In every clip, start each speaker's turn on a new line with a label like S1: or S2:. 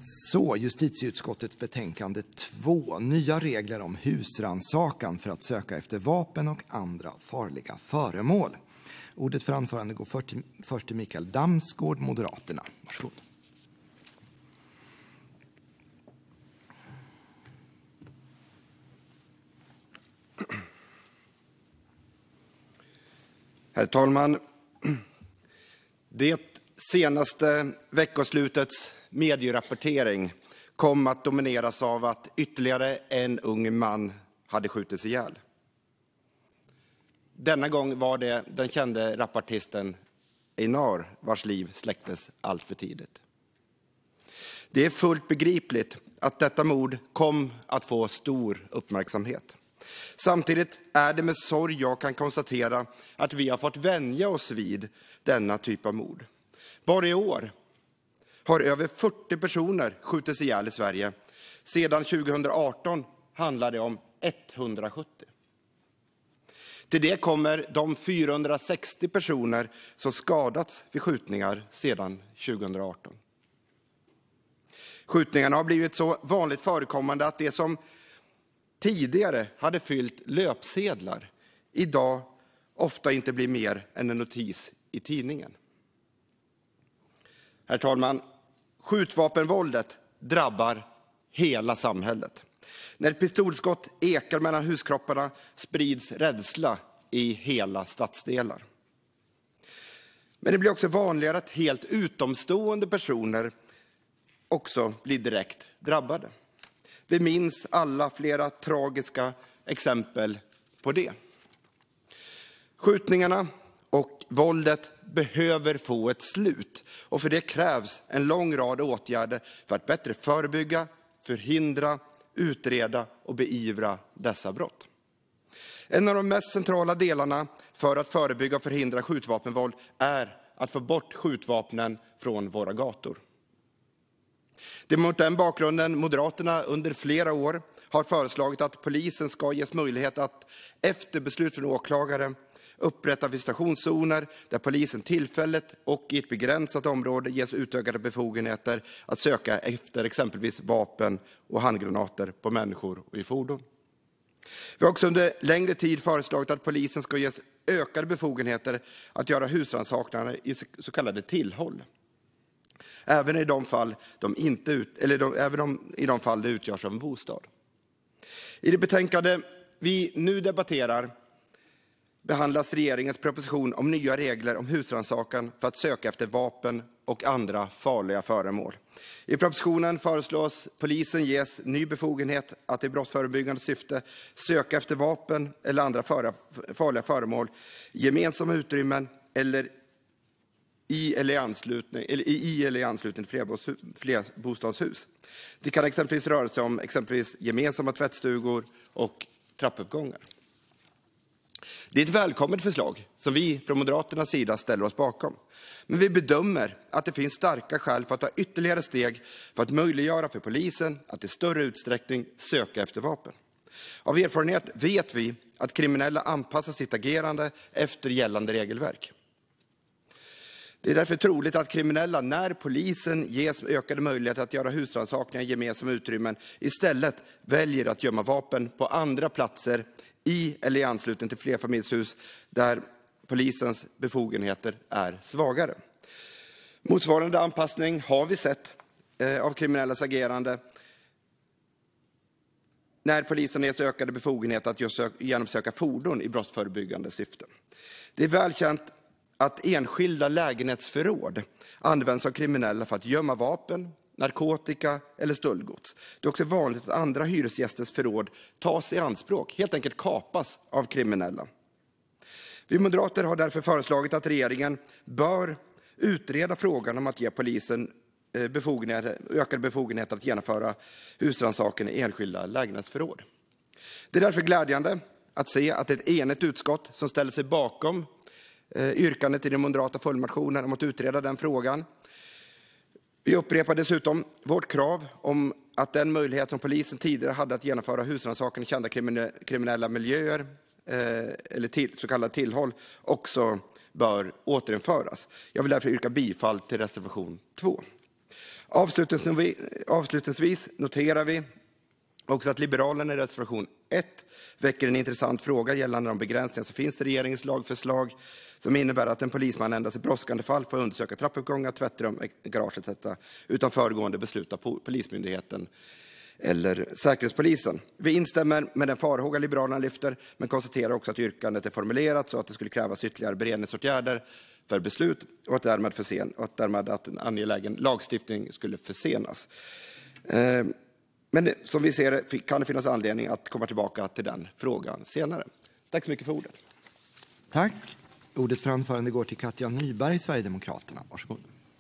S1: Så, justitieutskottets betänkande 2. Nya regler om husrannsakan för att söka efter vapen och andra farliga föremål. Ordet för anförande går först till Mikael Damsgaard, Moderaterna. Varsågod.
S2: Herr talman! Det senaste veckoslutets medierapportering kom att domineras av att ytterligare en ung man hade skjutits ihjäl. Denna gång var det den kände rapartisten Einar vars liv släcktes allt för tidigt. Det är fullt begripligt att detta mord kom att få stor uppmärksamhet. Samtidigt är det med sorg jag kan konstatera att vi har fått vänja oss vid denna typ av mord. Bara i år har över 40 personer skjutits ihjäl i Sverige. Sedan 2018 handlar det om 170. Till det kommer de 460 personer som skadats vid skjutningar sedan 2018. Skjutningarna har blivit så vanligt förekommande att det som tidigare hade fyllt löpsedlar idag ofta inte blir mer än en notis i tidningen. Herr talman, skjutvapenvåldet drabbar hela samhället. När pistolskott ekar mellan huskropparna sprids rädsla i hela stadsdelar. Men det blir också vanligare att helt utomstående personer också blir direkt drabbade. Vi minns alla flera tragiska exempel på det. Skjutningarna och våldet behöver få ett slut, och för det krävs en lång rad åtgärder för att bättre förebygga, förhindra, utreda och beivra dessa brott. En av de mest centrala delarna för att förebygga och förhindra skjutvapenvåld är att få bort skjutvapnen från våra gator. Det är mot den bakgrunden Moderaterna under flera år har föreslagit att polisen ska ges möjlighet att efter beslut från åklagare upprätta visitationszoner där polisen tillfälligt och i ett begränsat område ges utökade befogenheter att söka efter exempelvis vapen och handgranater på människor och i fordon. Vi har också under längre tid föreslagit att polisen ska ges ökade befogenheter att göra husrannsakningar i så kallade tillhåll. Även i de fall det utgörs av en bostad. I det betänkande vi nu debatterar behandlas regeringens proposition om nya regler om husrannsakan för att söka efter vapen och andra farliga föremål. I propositionen föreslås polisen ges ny befogenhet att i brottsförebyggande syfte söka efter vapen eller andra farliga föremål i gemensamma utrymmen eller i eller i anslutning till flerbostadshus. Det kan exempelvis röra sig om gemensamma tvättstugor och trappuppgångar. Det är ett välkommet förslag som vi från Moderaternas sida ställer oss bakom. Men vi bedömer att det finns starka skäl för att ta ytterligare steg för att möjliggöra för polisen att i större utsträckning söka efter vapen. Av erfarenhet vet vi att kriminella anpassar sitt agerande efter gällande regelverk. Det är därför troligt att kriminella, när polisen ges ökade möjligheter att göra husrannsakningar i gemensamma utrymmen, istället väljer att gömma vapen på andra platser i eller i anslutning till flerfamiljshus där polisens befogenheter är svagare. Motsvarande anpassning har vi sett av kriminellas agerande när polisen ges ökade befogenheter att just genomsöka fordon i brottsförebyggande syfte. Det är välkänt att enskilda lägenhetsförråd används av kriminella för att gömma vapen, narkotika eller stöldgods. Det är också vanligt att andra hyresgästers förråd tas i anspråk, helt enkelt kapas av kriminella. Vi moderater har därför föreslagit att regeringen bör utreda frågan om att ge polisen ökade befogenheter att genomföra husrannsakan i enskilda lägenhetsförråd. Det är därför glädjande att se att ett enigt utskott som ställer sig bakom yrkandet i den moderata följdmotionen om att utreda den frågan. Vi upprepar dessutom vårt krav om att den möjlighet som polisen tidigare hade att genomföra husrannsakan i kända kriminella miljöer eller så kallade tillhåll också bör återinföras. Jag vill därför yrka bifall till reservation 2. Avslutningsvis noterar vi också att Liberalerna i reservation 1 väcker en intressant fråga gällande de begränsningar som finns i regeringens lagförslag som innebär att en polisman endast i brådskande fall får undersöka trappuppgångar, tvättrum, garage etc. utan föregående beslut av Polismyndigheten eller Säkerhetspolisen. Vi instämmer med den farhåga Liberalerna lyfter, men konstaterar också att yrkandet är formulerat så att det skulle krävas ytterligare beredningsåtgärder för beslut och att därmed att en angelägen lagstiftning skulle försenas. Men som vi ser det kan det finnas anledning att komma tillbaka till den frågan senare. Tack så mycket för ordet.
S1: Tack. Ordet för anförande går till Katja Nyberg, Sverigedemokraterna. Varsågod.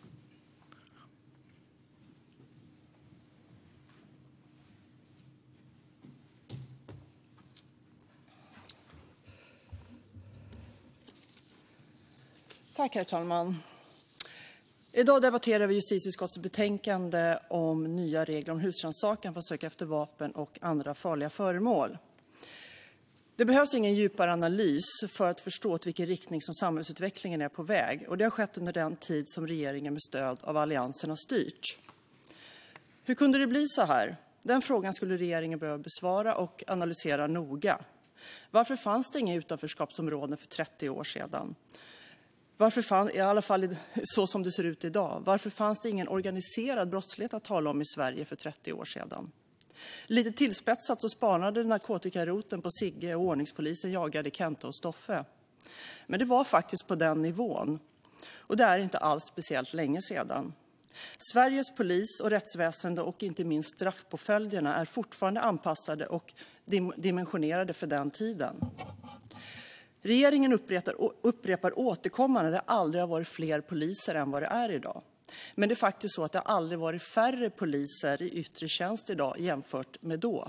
S3: Tack, herr talman. Idag debatterar vi justitieutskottets betänkande om nya regler om husrannsakan för att söka efter vapen och andra farliga föremål. Det behövs ingen djupare analys för att förstå till vilken riktning som samhällsutvecklingen är på väg, och det har skett under den tid som regeringen med stöd av alliansen har styrt. Hur kunde det bli så här? Den frågan skulle regeringen behöva besvara och analysera noga. Varför fanns det inga utanförskapsområden för 30 år sedan? I alla fall så som det ser ut idag. Varför fanns det ingen organiserad brottslighet att tala om i Sverige för 30 år sedan? Lite tillspetsat så spanade narkotikaroten på Sigge och ordningspolisen jagade Kenta och Stoffe. Men det var faktiskt på den nivån. Och det är inte alls speciellt länge sedan. Sveriges polis och rättsväsende och inte minst straffpåföljderna är fortfarande anpassade och dimensionerade för den tiden. Regeringen upprepar återkommande att det aldrig har varit fler poliser än vad det är idag. Men det är faktiskt så att det aldrig varit färre poliser i yttre tjänst idag jämfört med då.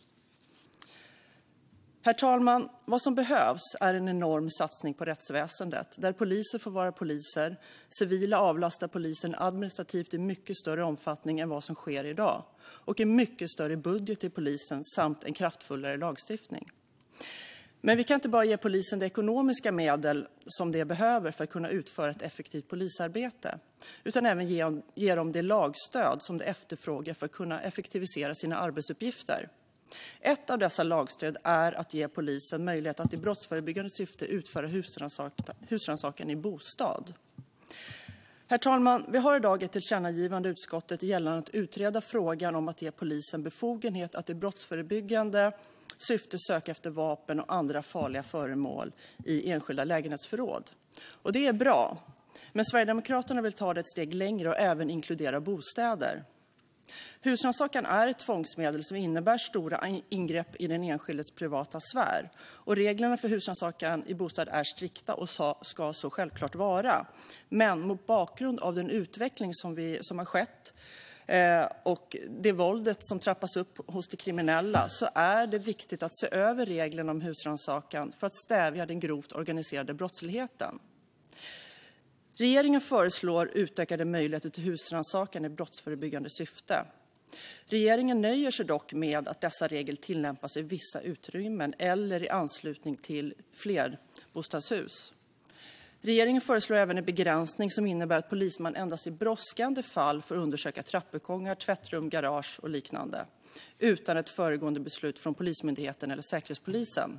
S3: Herr talman, vad som behövs är en enorm satsning på rättsväsendet, där poliser får vara poliser, civila avlastar polisen administrativt i mycket större omfattning än vad som sker idag, och en mycket större budget till polisen samt en kraftfullare lagstiftning. Men vi kan inte bara ge polisen de ekonomiska medel som de behöver för att kunna utföra ett effektivt polisarbete, utan även ge dem det lagstöd som de efterfrågar för att kunna effektivisera sina arbetsuppgifter. Ett av dessa lagstöd är att ge polisen möjlighet att i brottsförebyggande syfte utföra husrannsakan i bostad. Herr talman, vi har idag ett tillkännagivande i utskottet gällande att utreda frågan om att ge polisen befogenhet att i brottsförebyggande syfte söka efter vapen och andra farliga föremål i enskilda lägenhetsförråd. Och det är bra, men Sverigedemokraterna vill ta det ett steg längre och även inkludera bostäder. Husrannsakan är ett tvångsmedel som innebär stora ingrepp i den enskildes privata sfär. Och reglerna för husrannsakan i bostad är strikta och ska så självklart vara. Men mot bakgrund av den utveckling som har skett och det våldet som trappas upp hos de kriminella, så är det viktigt att se över reglerna om husrannsakan för att stävja den grovt organiserade brottsligheten. Regeringen föreslår utökade möjligheter till husrannsakan i brottsförebyggande syfte. Regeringen nöjer sig dock med att dessa regler tillämpas i vissa utrymmen eller i anslutning till flerbostadshus. Regeringen föreslår även en begränsning som innebär att polisman endast i brådskande fall får undersöka trappuppgångar, tvättrum, garage och liknande, utan ett föregående beslut från Polismyndigheten eller Säkerhetspolisen.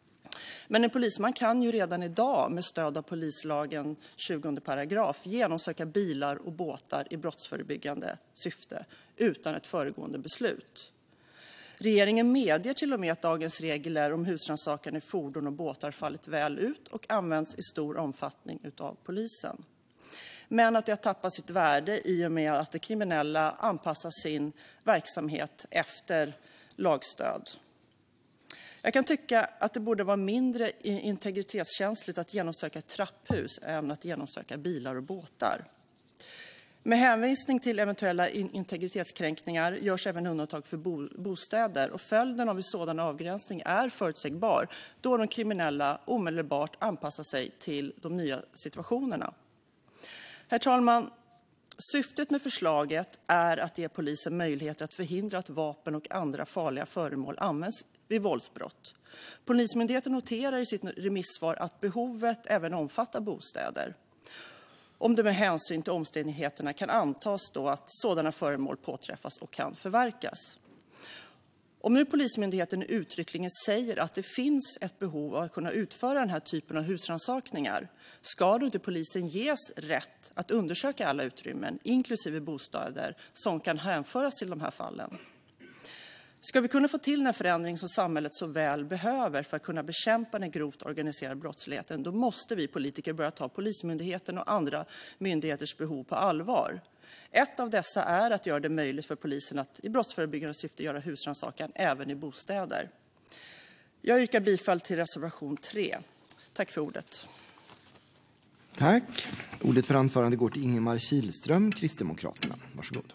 S3: Men en polisman kan ju redan idag med stöd av polislagen 20 paragraf genomsöka bilar och båtar i brottsförebyggande syfte utan ett föregående beslut. Regeringen medger till och med att dagens regler om husrannsakan i fordon och båtar fallit väl ut och används i stor omfattning av polisen. Men att det har tappat sitt värde i och med att de kriminella anpassar sin verksamhet efter lagstöd. Jag kan tycka att det borde vara mindre integritetskänsligt att genomsöka ett trapphus än att genomsöka bilar och båtar. Med hänvisning till eventuella integritetskränkningar görs även undantag för bostäder, och följden av en sådan avgränsning är förutsägbar då de kriminella omedelbart anpassar sig till de nya situationerna. Herr talman, syftet med förslaget är att ge polisen möjligheter att förhindra att vapen och andra farliga föremål används vid våldsbrott. Polismyndigheten noterar i sitt remissvar att behovet även omfattar bostäder. om det med hänsyn till omständigheterna kan antas då att sådana föremål påträffas och kan förverkas. Om nu Polismyndigheten uttryckligen säger att det finns ett behov av att kunna utföra den här typen av husrannsakningar, ska då inte polisen ges rätt att undersöka alla utrymmen, inklusive bostäder, som kan hänföras till de här fallen? Ska vi kunna få till den förändring som samhället så väl behöver för att kunna bekämpa den grovt organiserade brottsligheten, då måste vi politiker börja ta Polismyndigheten och andra myndigheters behov på allvar. Ett av dessa är att göra det möjligt för polisen att i brottsförebyggande syfte göra husrannsakan även i bostäder. Jag yrkar bifall till reservation 3. Tack för ordet.
S1: Tack. Ordet för anförande går till Ingemar Kihlström, Kristdemokraterna. Varsågod.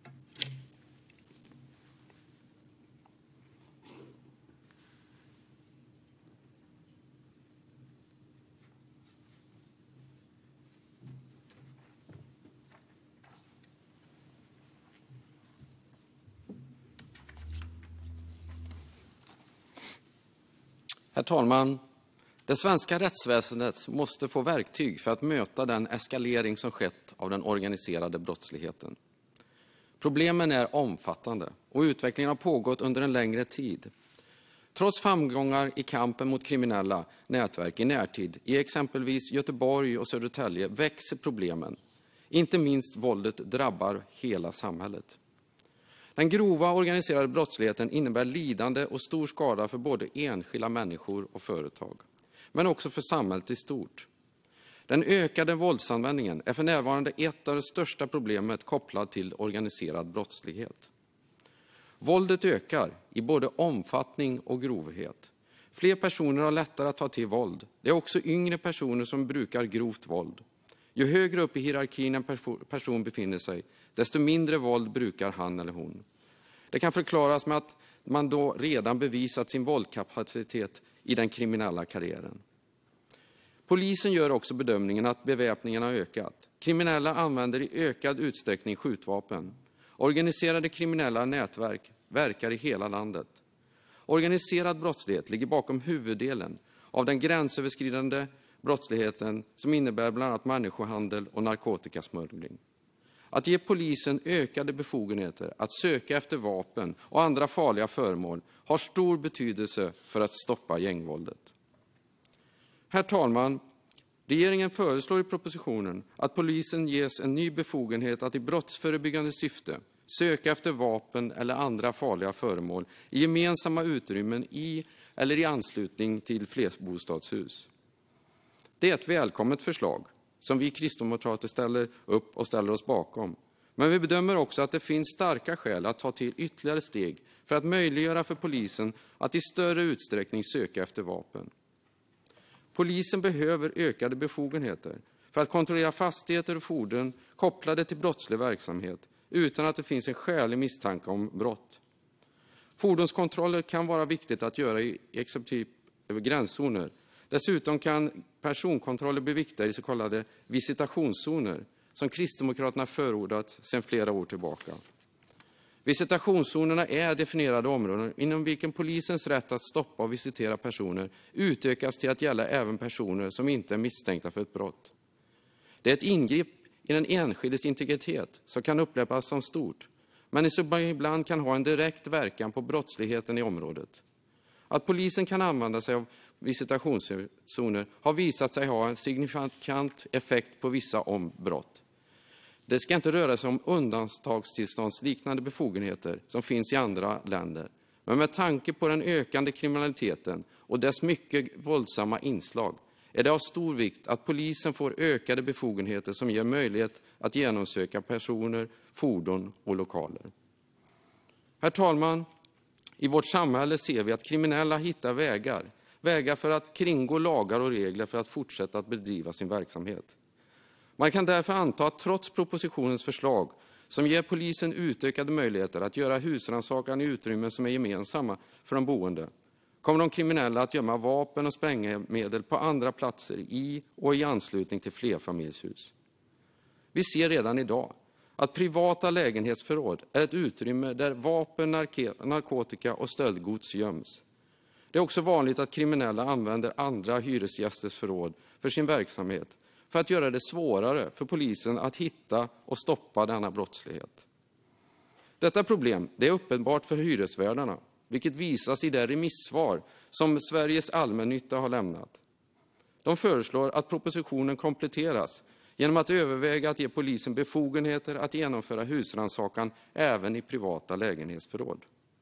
S4: Herr talman! Det svenska rättsväsendet måste få verktyg för att möta den eskalering som skett av den organiserade brottsligheten. Problemen är omfattande och utvecklingen har pågått under en längre tid. Trots framgångar i kampen mot kriminella nätverk i närtid, i exempelvis Göteborg och Södertälje, växer problemen. Inte minst våldet drabbar hela samhället. Den grova organiserade brottsligheten innebär lidande och stor skada för både enskilda människor och företag, men också för samhället i stort. Den ökade våldsanvändningen är för närvarande ett av de största problemet kopplat till organiserad brottslighet. Våldet ökar i både omfattning och grovhet. Fler personer har lättare att ta till våld. Det är också yngre personer som brukar grovt våld. Ju högre upp i hierarkin en person befinner sig, desto mindre våld brukar han eller hon. Det kan förklaras med att man då redan bevisat sin våldkapacitet i den kriminella karriären. Polisen gör också bedömningen att beväpningen har ökat. Kriminella använder i ökad utsträckning skjutvapen. Organiserade kriminella nätverk verkar i hela landet. Organiserad brottslighet ligger bakom huvuddelen av den gränsöverskridande brottsligheten som innebär bland annat människohandel och narkotikasmuggling. Att ge polisen ökade befogenheter att söka efter vapen och andra farliga föremål har stor betydelse för att stoppa gängvåldet. Herr talman! Regeringen föreslår i propositionen att polisen ges en ny befogenhet att i brottsförebyggande syfte söka efter vapen eller andra farliga föremål i gemensamma utrymmen i eller i anslutning till flerbostadshus. Det är ett välkommet förslag som vi kristdemokrater ställer oss bakom. Men vi bedömer också att det finns starka skäl att ta till ytterligare steg för att möjliggöra för polisen att i större utsträckning söka efter vapen. Polisen behöver ökade befogenheter för att kontrollera fastigheter och fordon kopplade till brottslig verksamhet utan att det finns en skälig misstanke om brott. Fordonskontroller kan vara viktigt att göra i exempelvis gränszoner. Dessutom kan personkontroller bli viktiga i så kallade visitationszoner, som Kristdemokraterna förordat sedan flera år tillbaka. Visitationszonerna är definierade områden inom vilken polisens rätt att stoppa och visitera personer utökas till att gälla även personer som inte är misstänkta för ett brott. Det är ett ingrepp i den enskildes integritet som kan upplevas som stort, men som ibland kan ha en direkt verkan på brottsligheten i området. Att polisen kan använda sig av visitationszoner har visat sig ha en signifikant effekt på vissa brott. Det ska inte röra sig om undantagstillståndsliknande befogenheter som finns i andra länder. Men med tanke på den ökande kriminaliteten och dess mycket våldsamma inslag är det av stor vikt att polisen får ökade befogenheter som ger möjlighet att genomsöka personer, fordon och lokaler. Herr talman! I vårt samhälle ser vi att kriminella hittar vägar för att kringgå lagar och regler för att fortsätta att bedriva sin verksamhet. Man kan därför anta att trots propositionens förslag, som ger polisen utökade möjligheter att göra husrannsakan i utrymmen som är gemensamma för de boende, kommer de kriminella att gömma vapen och sprängmedel på andra platser i och i anslutning till flerfamiljshus. Vi ser redan idag att privata lägenhetsförråd är ett utrymme där vapen, narkotika och stöldgods göms. Det är också vanligt att kriminella använder andra hyresgästers förråd för sin verksamhet för att göra det svårare för polisen att hitta och stoppa denna brottslighet. Detta problem är uppenbart för hyresvärdarna, vilket visas i det remissvar som Sveriges allmännytta har lämnat. De föreslår att propositionen kompletteras genom att överväga att ge polisen befogenheter att genomföra husrannsakan även i privata lägenhetsförråd.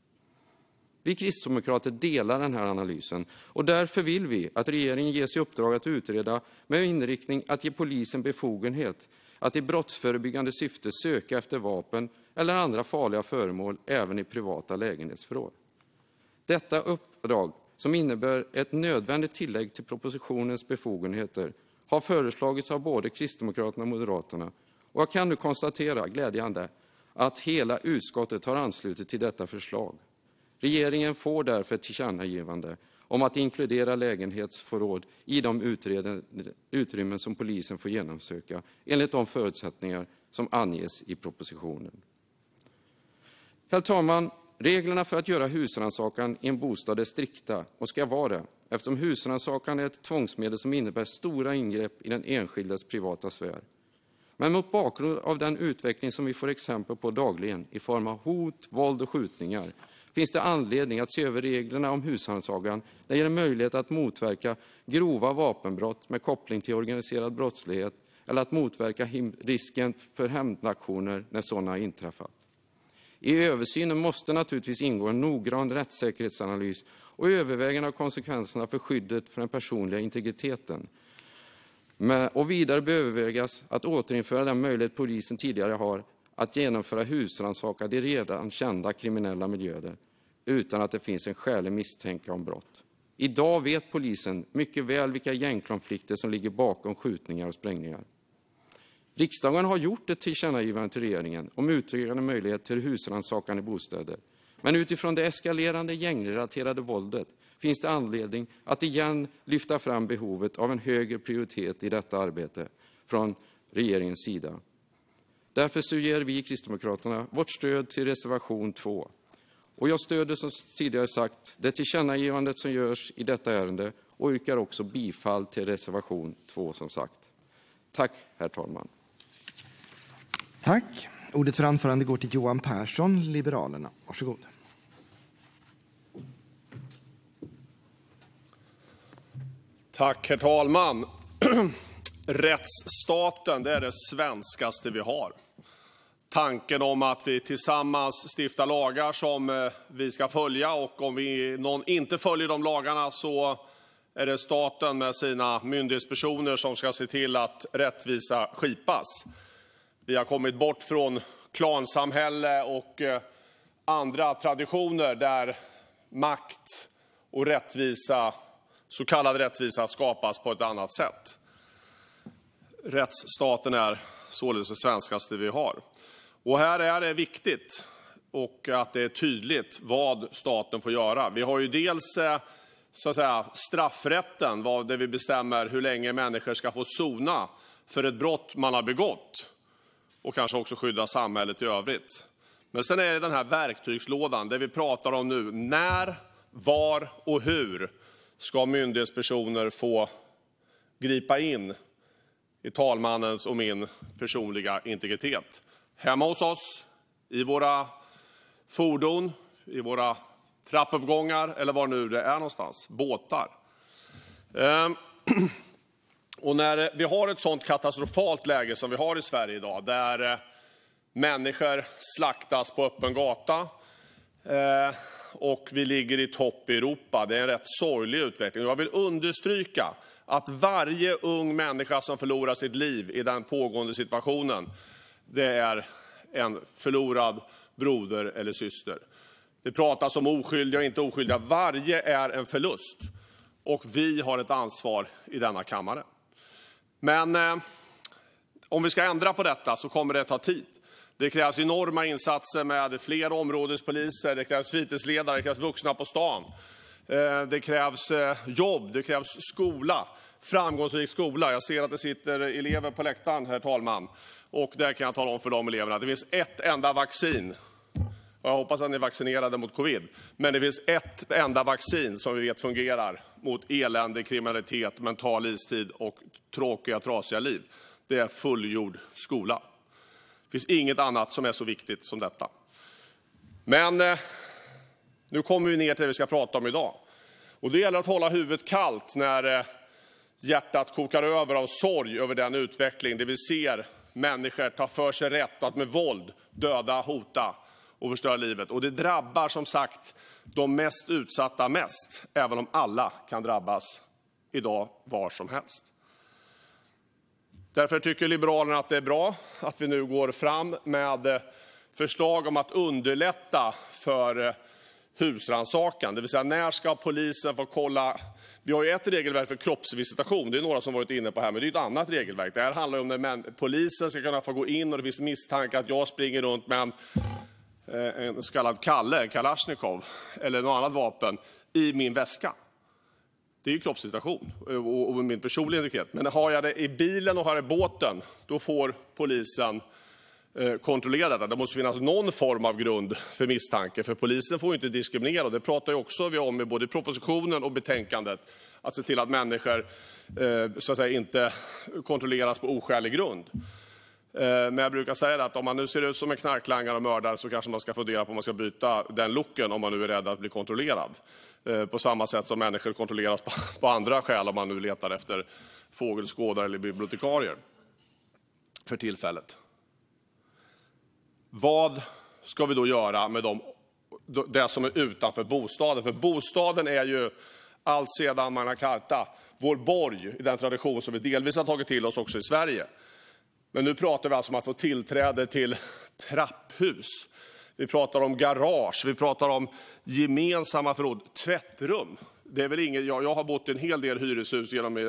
S4: Vi kristdemokrater delar den här analysen och därför vill vi att regeringen ges i uppdrag att utreda med inriktning att ge polisen befogenhet att i brottsförebyggande syfte söka efter vapen eller andra farliga föremål även i privata lägenhetsförråd. Detta uppdrag, som innebär ett nödvändigt tillägg till propositionens befogenheter, har föreslagits av både Kristdemokraterna och Moderaterna, och jag kan nu konstatera, glädjande, att hela utskottet har anslutit till detta förslag. Regeringen får därför ett tillkännagivande om att inkludera lägenhetsförråd i de utrymmen som polisen får genomsöka enligt de förutsättningar som anges i propositionen. Herr talman! Reglerna för att göra husrannsakan i en bostad är strikta och ska vara det, eftersom husrannsakan är ett tvångsmedel som innebär stora ingrepp i den enskildes privata sfär. Men mot bakgrund av den utveckling som vi får exempel på dagligen i form av hot, våld och skjutningar finns det anledning att se över reglerna om husrannsakan när det gäller möjlighet att motverka grova vapenbrott med koppling till organiserad brottslighet eller att motverka risken för hämndaktioner när sådana har inträffat. I översynen måste naturligtvis ingå en noggrann rättssäkerhetsanalys och övervägande av konsekvenserna för skyddet för den personliga integriteten. Och vidare bör övervägas att återinföra den möjlighet polisen tidigare har att genomföra husrannsakan i redan kända kriminella miljöer utan att det finns en skälig misstanke om brott. Idag vet polisen mycket väl vilka gängkonflikter som ligger bakom skjutningar och sprängningar. Riksdagen har gjort ett tillkännagivande till regeringen om utökade möjlighet till husrannsakan i bostäder. Men utifrån det eskalerande gängrelaterade våldet finns det anledning att igen lyfta fram behovet av en högre prioritet i detta arbete från regeringens sida. Därför så ger vi i Kristdemokraterna vårt stöd till reservation 2. Och jag stöder som tidigare sagt det tillkännagivandet som görs i detta ärende och yrkar också bifall till reservation 2 som sagt. Tack, herr talman.
S1: Tack. Ordet för anförande går till Johan Persson, Liberalerna. Varsågod.
S5: Tack, herr talman. Rättsstaten, det är det svenskaste vi har. Tanken om att vi tillsammans stiftar lagar som vi ska följa, och om någon inte följer de lagarna så är det staten med sina myndighetspersoner som ska se till att rättvisa skipas. Vi har kommit bort från klansamhälle och andra traditioner där makt och rättvisa, så kallad rättvisa, skapas på ett annat sätt. Rättsstaten är således det svenskaste vi har. Och här är det viktigt och att det är tydligt vad staten får göra. Vi har ju dels så att säga straffrätten, där vi bestämmer hur länge människor ska få sona för ett brott man har begått och kanske också skydda samhället i övrigt. Men sen är det den här verktygslådan där vi pratar om nu: när, var och hur ska myndighetspersoner få gripa in i talmannens och min personliga integritet? Hemma hos oss, i våra fordon, i våra trappuppgångar eller var nu det är någonstans, båtar. Och när vi har ett sånt katastrofalt läge som vi har i Sverige idag, där människor slaktas på öppen gata och vi ligger i topp i Europa, det är en rätt sorglig utveckling. Jag vill understryka att varje ung människa som förlorar sitt liv i den pågående situationen, det är en förlorad broder eller syster. Det pratas om oskyldiga och inte oskyldiga. Varje är en förlust. Och vi har ett ansvar i denna kammare. Men om vi ska ändra på detta så kommer det ta tid. Det krävs enorma insatser med fler områdespoliser. Det krävs fritidsledare, det krävs vuxna på stan. Det krävs jobb, det krävs skola. Framgångsrik skola. Jag ser att det sitter elever på läktaren, herr talman. Och där kan jag tala om för de eleverna att det finns ett enda vaccin Och jag hoppas att ni är vaccinerade mot covid. Men det finns ett enda vaccin som vi vet fungerar mot elände, kriminalitet, mental istid och tråkiga, trasiga liv. Det är fullgjord skola. Det finns inget annat som är så viktigt som detta. Men nu kommer vi ner till det vi ska prata om idag. Och det gäller att hålla huvudet kallt när hjärtat kokar över av sorg över den utveckling där vi ser människor ta för sig rätt att med våld döda, hota och förstöra livet. Och det drabbar som sagt de mest utsatta mest, även om alla kan drabbas idag var som helst. Därför tycker Liberalerna att det är bra att vi nu går fram med förslag om att underlätta för husrannsakan. Det vill säga, när ska polisen få kolla? Vi har ju ett regelverk för kroppsvisitation. Det är några som varit inne på här, men det är ett annat regelverk. Det här handlar om när polisen ska kunna få gå in och det finns misstanke att jag springer runt med en så kallad Kalashnikov eller något annat vapen i min väska. Det är ju kroppsvisitation och min personliga integritet. Men har jag det i bilen och har det i båten, då får polisen kontrollera detta. Det måste finnas någon form av grund för misstanke, för polisen får ju inte diskriminera. Det pratar ju också vi om i både propositionen och betänkandet, att se till att människor så att säga inte kontrolleras på oskälig grund. Men jag brukar säga att om man nu ser ut som en knarklangare och mördare så kanske man ska fundera på om man ska byta den looken om man nu är rädd att bli kontrollerad. På samma sätt som människor kontrolleras på andra skäl om man nu letar efter fågelskådare eller bibliotekarier för tillfället. Vad ska vi då göra med det som är utanför bostaden? För bostaden är ju allt sedan Magna Carta vår borg i den tradition som vi delvis har tagit till oss också i Sverige. Men nu pratar vi alltså om att få tillträde till trapphus. Vi pratar om garage, vi pratar om gemensamma förråd, tvättrum. Det är väl inget, jag har bott i en hel del hyreshus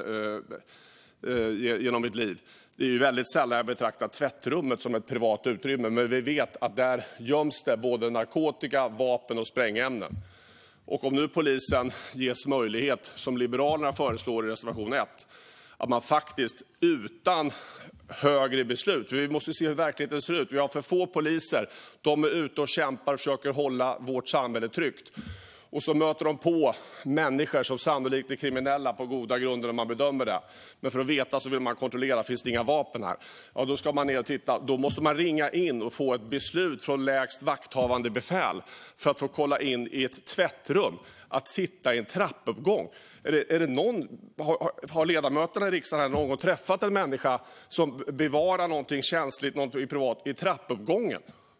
S5: genom mitt liv. Det är ju väldigt sällan jag betraktar tvättrummet som ett privat utrymme, men vi vet att där göms det både narkotika, vapen och sprängämnen. Och om nu polisen ges möjlighet, som Liberalerna föreslår i reservation 1, att man faktiskt utan högre beslut, vi måste se hur verkligheten ser ut. Vi har för få poliser, de är ute och kämpar och försöker hålla vårt samhälle tryggt. Och så möter de på människor som sannolikt är kriminella på goda grunder när man bedömer det. Men för att veta så vill man kontrollera, finns det inga vapen här? Ja, då ska man ner och titta. Då måste man ringa in och få ett beslut från lägst vakthavande befäl för att få kolla in i ett tvättrum, att titta i en trappuppgång. Är det någon, har ledamöterna i riksdagen här någon gång träffat en människa som bevarar någonting känsligt, någonting i privat, i trappuppgången?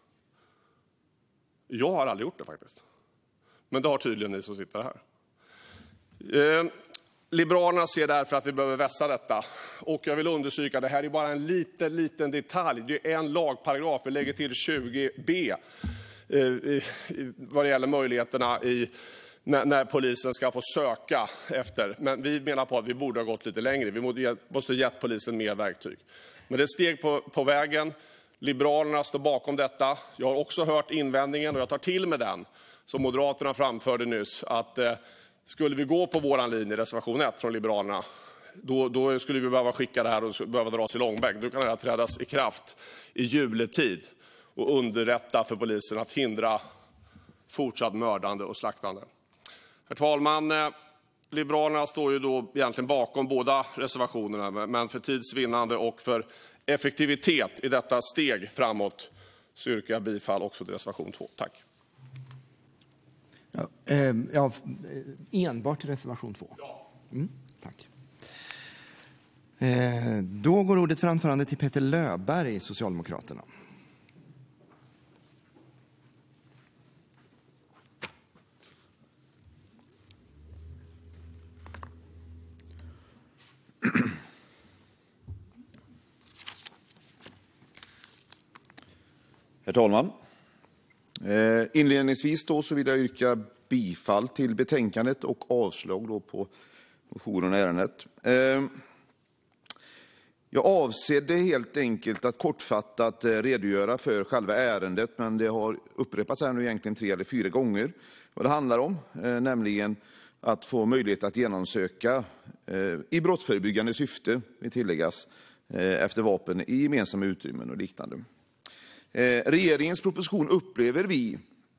S5: Jag har aldrig gjort det faktiskt. Men det har tydligen ni som sitter här. Liberalerna ser därför att vi behöver vässa detta. Och jag vill understryka, det här är bara en liten detalj. Det är en lagparagraf, vi lägger till 20b vad det gäller möjligheterna när polisen ska få söka efter. Men vi menar på att vi borde ha gått lite längre. Vi måste gett polisen mer verktyg. Men det är steg på vägen. Liberalerna står bakom detta. Jag har också hört invändningen och jag tar till med den, som Moderaterna framförde nyss, att skulle vi gå på våran linje, reservation 1 från Liberalerna, då skulle vi behöva skicka det här och behöva dras i långbänk. Då kan det här trädas i kraft i juletid och underrätta för polisen att hindra fortsatt mördande och slaktande. Herr talman, Liberalerna står ju då egentligen bakom båda reservationerna, men för tids vinnande och för effektivitet i detta steg framåt så yrkar jag bifall också till reservation 2. Tack.
S1: Ja, enbart till reservation 2.
S5: Ja.
S1: Tack. Då går ordet för anförande till Peter Löfberg, Socialdemokraterna.
S6: Herr talman. Inledningsvis då så vill jag yrka bifall till betänkandet och avslag då på motionen i ärendet. Jag avsedde helt enkelt att kortfattat redogöra för själva ärendet, men det har upprepats här nu egentligen 3 eller 4 gånger vad det handlar om, nämligen att få möjlighet att genomsöka i brottsförebyggande syfte, vill tilläggas, efter vapen i gemensamma utrymmen och liknande. Regeringens proposition upplever vi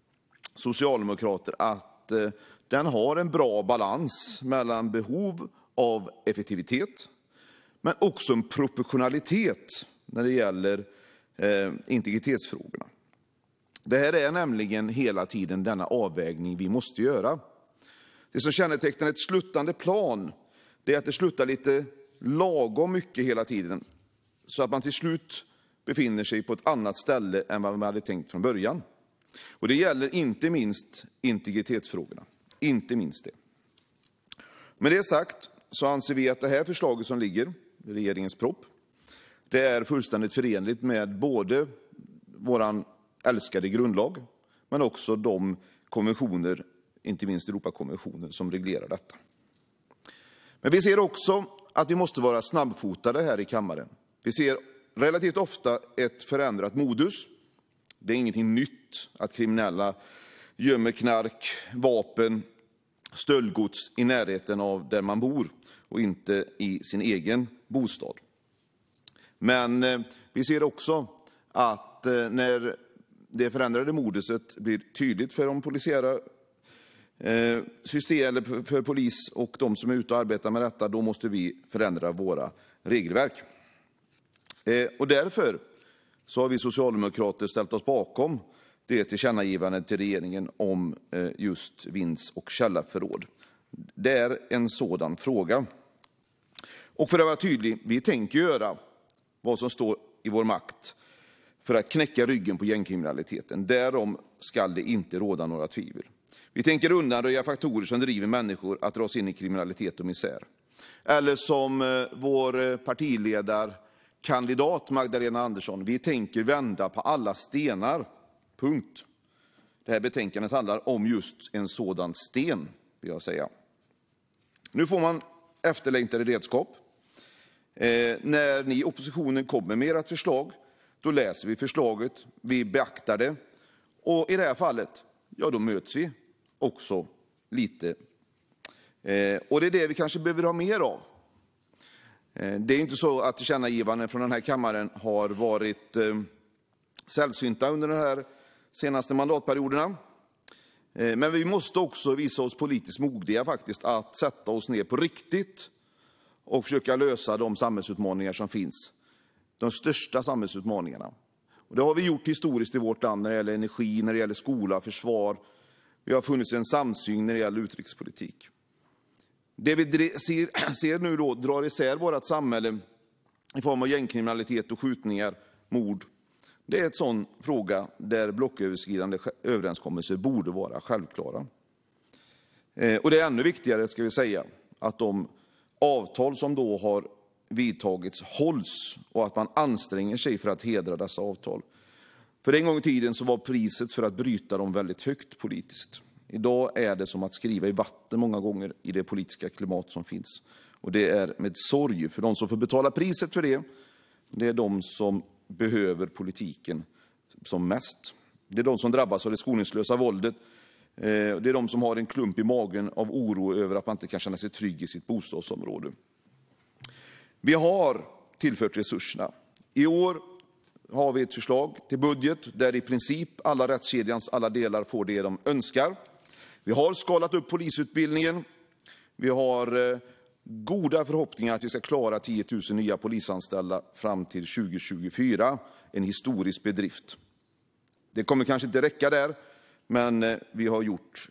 S6: socialdemokrater att den har en bra balans mellan behov av effektivitet men också en proportionalitet när det gäller integritetsfrågorna. Det här är nämligen hela tiden denna avvägning vi måste göra. Det som kännetecknar ett sluttande plan, det är att det sluttar lite lagom mycket hela tiden, så att man till slut befinner sig på ett annat ställe än vad man hade tänkt från början. Och det gäller inte minst integritetsfrågorna. Inte minst det. Med det sagt så anser vi att det här förslaget som ligger, regeringens propp, det är fullständigt förenligt med både våran älskade grundlag men också de konventioner, inte minst Europakonventionen, som reglerar detta. Men vi ser också att vi måste vara snabbfotade här i kammaren. Vi ser relativt ofta ett förändrat modus. Det är ingenting nytt att kriminella gömmer knark, vapen, stöldgods i närheten av där man bor och inte i sin egen bostad. Men vi ser också att när det förändrade moduset blir tydligt för de polisiära system, eller för polis och de som är ute och arbetar med detta, då måste vi förändra våra regelverk. Och därför så har vi socialdemokrater ställt oss bakom det tillkännagivandet till regeringen om just vinds- och källarförråd. Det är en sådan fråga. Och för att vara tydlig, vi tänker göra vad som står i vår makt för att knäcka ryggen på gängkriminaliteten. Därom ska det inte råda några tvivel. Vi tänker undanröja faktorer som driver människor att dras in i kriminalitet och misär. Eller som vår partiledarkandidat Magdalena Andersson, vi tänker vända på alla stenar. Punkt. Det här betänkandet handlar om just en sådan sten, vill jag säga. Nu får man efterlängtade redskap. När ni i oppositionen kommer med ert förslag, då läser vi förslaget, vi beaktar det. Och i det här fallet, ja, då möts vi också lite. Och det är det vi kanske behöver ha mer av. Det är inte så att tillkännagivanden från den här kammaren har varit sällsynta under de här senaste mandatperioderna. Men vi måste också visa oss politiskt modiga faktiskt att sätta oss ner på riktigt och försöka lösa de samhällsutmaningar som finns. De största samhällsutmaningarna. Och det har vi gjort historiskt i vårt land när det gäller energi, när det gäller skola, försvar. Vi har funnits en samsyn när det gäller utrikespolitik. Det vi ser nu då drar isär vårt samhälle i form av gängkriminalitet och skjutningar, mord. Det är en sån fråga där blocköverskridande överenskommelser borde vara självklara. Och det är ännu viktigare, ska vi säga, att de avtal som då har vidtagits hålls och att man anstränger sig för att hedra dessa avtal. För en gång i tiden så var priset för att bryta dem väldigt högt politiskt. Idag är det som att skriva i vatten många gånger i det politiska klimat som finns. Och det är med sorg, för de som får betala priset för det, det är de som behöver politiken som mest. Det är de som drabbas av det skoningslösa våldet. Det är de som har en klump i magen av oro över att man inte kan känna sig trygg i sitt bostadsområde. Vi har tillfört resurserna. I år har vi ett förslag till budget där i princip alla rättskedjans alla delar får det de önskar. Vi har skalat upp polisutbildningen. Vi har goda förhoppningar att vi ska klara 10 000 nya polisanställda fram till 2024. En historisk bedrift. Det kommer kanske inte räcka där, men vi har gjort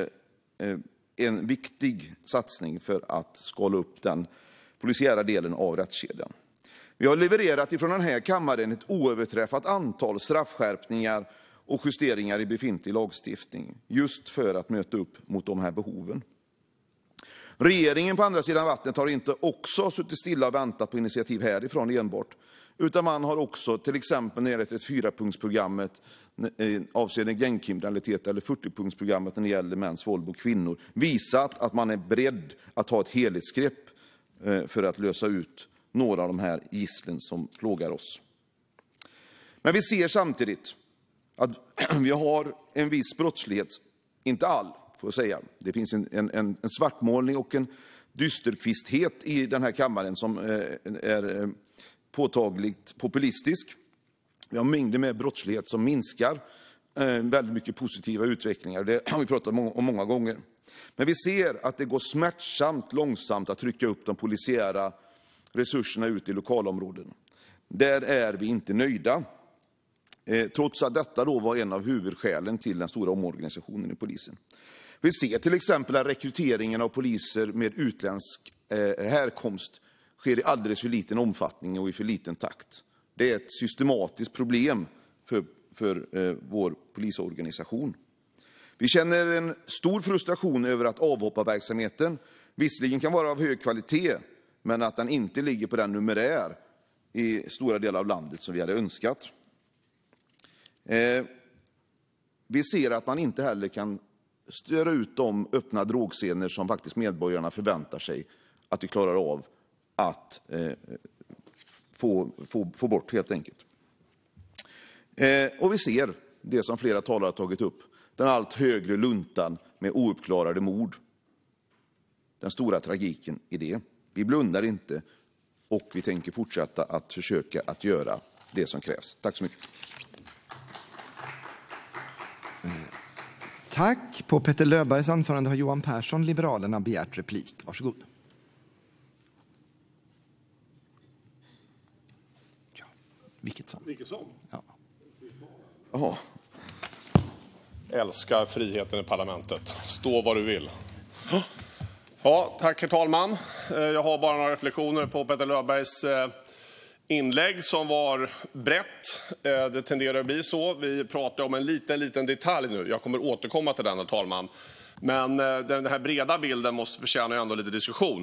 S6: en viktig satsning för att skala upp den polisiära delen av rättskedjan. Vi har levererat ifrån den här kammaren ett oöverträffat antal straffskärpningar och justeringar i befintlig lagstiftning, just för att möta upp mot de här behoven. Regeringen på andra sidan vattnet har inte också suttit stilla och väntat på initiativ härifrån enbart, utan man har också till exempel när det gäller 34-punktsprogrammet avseende gängkriminalitet eller 40-punktsprogrammet när det gäller mäns våld mot kvinnor visat att man är beredd att ta ett helhetsgrepp för att lösa ut några av de här gisslen som plågar oss. Men vi ser samtidigt att vi har en viss brottslighet, inte all, får jag säga. Det finns en svartmålning och en dysterkvisthet i den här kammaren som är påtagligt populistisk. Vi har mängder med brottslighet som minskar väldigt mycket positiva utvecklingar. Det har vi pratat om många gånger. Men vi ser att det går smärtsamt långsamt att trycka upp de polisiära resurserna ut i lokalområden. Där är vi inte nöjda. Trots att detta då var en av huvudskälen till den stora omorganisationen i polisen. Vi ser till exempel att rekryteringen av poliser med utländsk härkomst sker i alldeles för liten omfattning och i för liten takt. Det är ett systematiskt problem för vår polisorganisation. Vi känner en stor frustration över att avhopparverksamheten visserligen kan vara av hög kvalitet, men att den inte ligger på den numerär i stora delar av landet som vi hade önskat. Vi ser att man inte heller kan störa ut de öppna drogscener som faktiskt medborgarna förväntar sig att vi klarar av att få bort helt enkelt. Och vi ser det som flera talare har tagit upp, den allt högre luntan med ouppklarade mord. Den stora tragiken i det. Vi blundar inte och vi tänker fortsätta att försöka att göra det som krävs. Tack så mycket.
S1: Tack. På Petter Löfbergs anförande har Johan Persson, Liberalerna, begärt replik. Varsågod. Ja, vilket som. Ja.
S6: Jaha.
S5: Älskar friheten i parlamentet. Stå vad du vill. Ja, tack herr talman. Jag har bara några reflektioner på Petter Löfbergs inlägg som var brett. Det tenderar att bli så. Vi pratar om en liten detalj nu. Jag kommer återkomma till den, herr talman. Men den här breda bilden måste förtjäna ändå lite diskussion.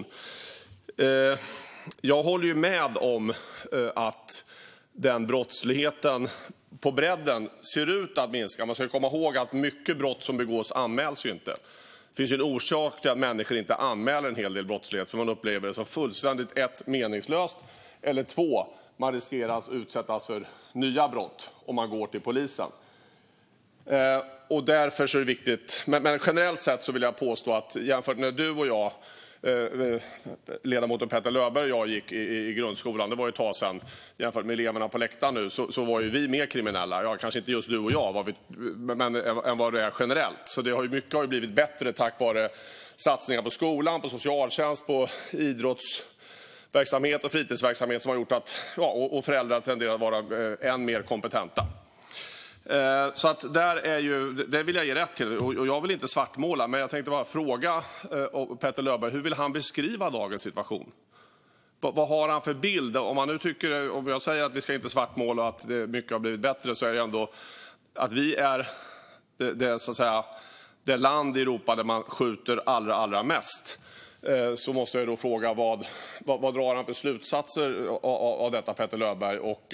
S5: Jag håller ju med om att den brottsligheten på bredden ser ut att minska. Man ska komma ihåg att mycket brott som begås anmäls ju inte. Det finns ju en orsak till att människor inte anmäler en hel del brottslighet, för man upplever det som fullständigt meningslöst, eller 2, man riskerar att utsättas för nya brott om man går till polisen. Och därför så är det viktigt. Men generellt sett så vill jag påstå att jämfört med du och jag, ledamoten Petter Löfberg och jag gick i grundskolan, det var ju ett tag sedan, jämfört med eleverna på läktaren nu, så var ju vi mer kriminella. Ja, kanske inte just du och jag, men än vad det är generellt. Så det har ju mycket har ju blivit bättre tack vare satsningar på skolan, på socialtjänst, på idrottsverksamhet och fritidsverksamhet som har gjort att, ja, och föräldrar tenderar att vara än mer kompetenta. Så att där är ju, det vill jag ge rätt till, och jag vill inte svartmåla, men jag tänkte bara fråga Petter Löfberg, hur vill han beskriva dagens situation? Vad har han för bild? Om man nu tycker, om jag säger att vi ska inte svartmåla och att mycket har blivit bättre, så är det ändå att vi är det så att säga det land i Europa där man skjuter allra mest. Så måste jag då fråga vad drar han för slutsatser av detta, Petter Löfberg, och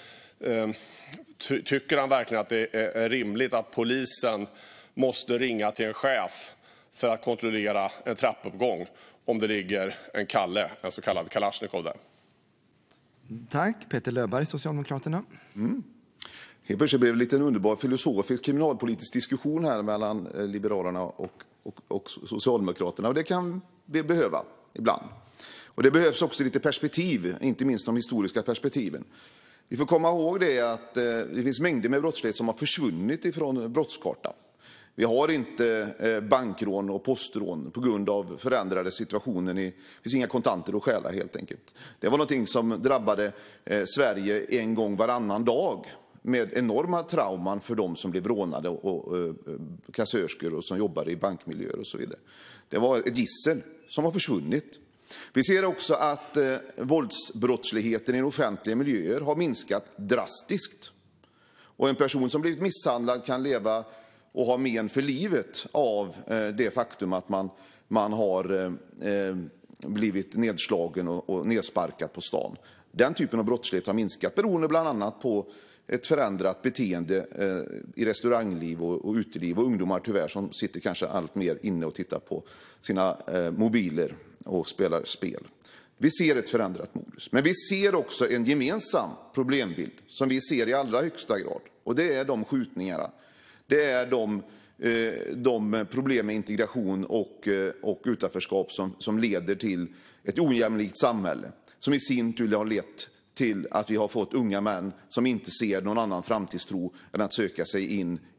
S5: tycker han verkligen att det är rimligt att polisen måste ringa till en chef för att kontrollera en trappuppgång om det ligger en Kalle, en så kallad Kalashnikov där?
S1: Tack. Petter Löfberg, Socialdemokraterna.
S6: Helt plötsligt blev det en liten underbar filosofisk kriminalpolitisk diskussion här mellan Liberalerna och Socialdemokraterna. Och det kan vi behöva ibland. Och det behövs också lite perspektiv, inte minst de historiska perspektiven. Vi får komma ihåg det att det finns mängder med brottslighet som har försvunnit ifrån brottskartan. Vi har inte bankrån och postrån på grund av förändrade situationen. Det finns inga kontanter att stjäla helt enkelt. Det var någonting som drabbade Sverige en gång varannan dag, med enorma trauman för de som blev rånade och kassörskor och som jobbar i bankmiljöer och så vidare. Det var ett gissel som har försvunnit. Vi ser också att våldsbrottsligheten i offentliga miljöer har minskat drastiskt. Och en person som blivit misshandlad kan leva och ha men för livet av det faktum att man har blivit nedslagen och nedsparkat på stan. Den typen av brottslighet har minskat, beroende bland annat på ett förändrat beteende i restaurangliv och uteliv, och ungdomar tyvärr som sitter kanske allt mer inne och tittar på sina mobiler och spelar spel. Vi ser ett förändrat modus, men vi ser också en gemensam problembild som vi ser i allra högsta grad, och det är de skjutningarna. Det är de problem med integration och utanförskap som leder till ett ojämlikt samhälle, som i sin tur har lett till att vi har fått unga män som inte ser någon annan framtidstro än att söka sig in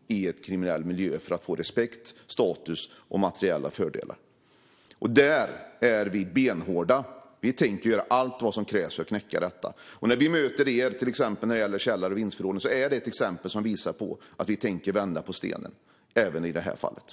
S6: i ett kriminell miljö för att få respekt, status och materiella fördelar. Och där är vi benhårda. Vi tänker göra allt vad som krävs för att knäcka detta. Och när vi möter er, till exempel när det gäller källare och vinstförråden, så är det ett exempel som visar på att vi tänker vända på stenen, även i det här fallet.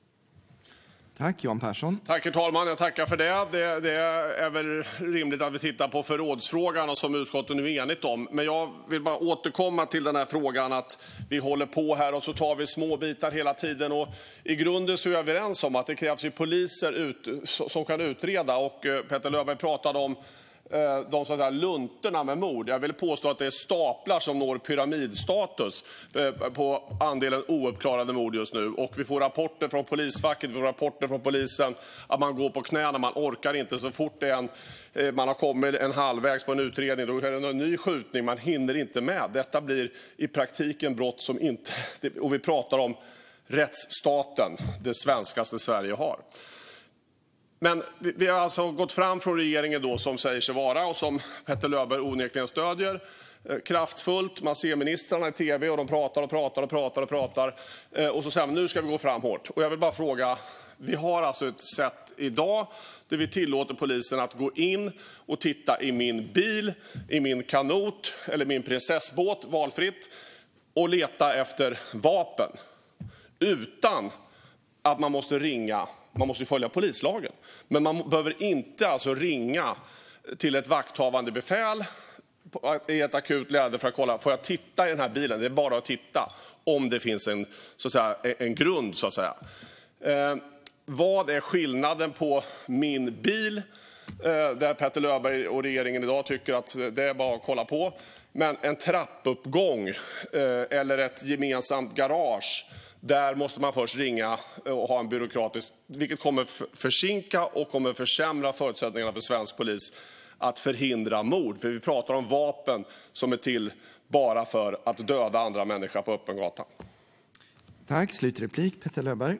S1: Tack, Johan Persson.
S5: Tack, herr talman. Jag tackar för det. Det är väl rimligt att vi tittar på förrådsfrågan och som utskottet nu är enigt om. Men jag vill bara återkomma till den här frågan att vi håller på här och så tar vi små bitar hela tiden. Och i grunden så är vi överens om att det krävs ju poliser som kan utreda. Och Petter Löberg pratade om de så att säga luntorna med mord. Jag vill påstå att det är staplar som når pyramidstatus på andelen ouppklarade mord just nu. Och vi får rapporter från polisfacket, vi får rapporter från polisen att man går på knäna, man orkar inte. Så fort man har kommit en halvvägs på en utredning, då är det en ny skjutning, man hinner inte med. Detta blir i praktiken brott som inte... Och vi pratar om rättsstaten, det svenskaste Sverige har. Men vi har alltså gått fram från regeringen då, som säger sig vara och som Petter Löberg onekligen stödjer kraftfullt. Man ser ministrarna i tv och de pratar. Och så säger man, nu ska vi gå fram hårt. Och jag vill bara fråga, vi har alltså ett sätt idag där vi tillåter polisen att gå in och titta i min bil, i min kanot eller min prinsessbåt, valfritt, och leta efter vapen utan att man måste ringa. Man måste följa polislagen. Men man behöver inte alltså ringa till ett vakthavande befäl i ett akut läge för att kolla, får jag titta i den här bilen? Det är bara att titta om det finns en grund, så att säga. Vad är skillnaden på min bil, där Petter Löberg och regeringen idag tycker att det är bara att kolla på, men en trappuppgång eller ett gemensamt garage, där måste man först ringa och ha en byråkratisk, vilket kommer försinka och kommer försämra förutsättningarna för svensk polis att förhindra mord. För vi pratar om vapen som är till bara för att döda andra människor på öppen gata.
S1: Tack. Slutreplik, Petter Löberg.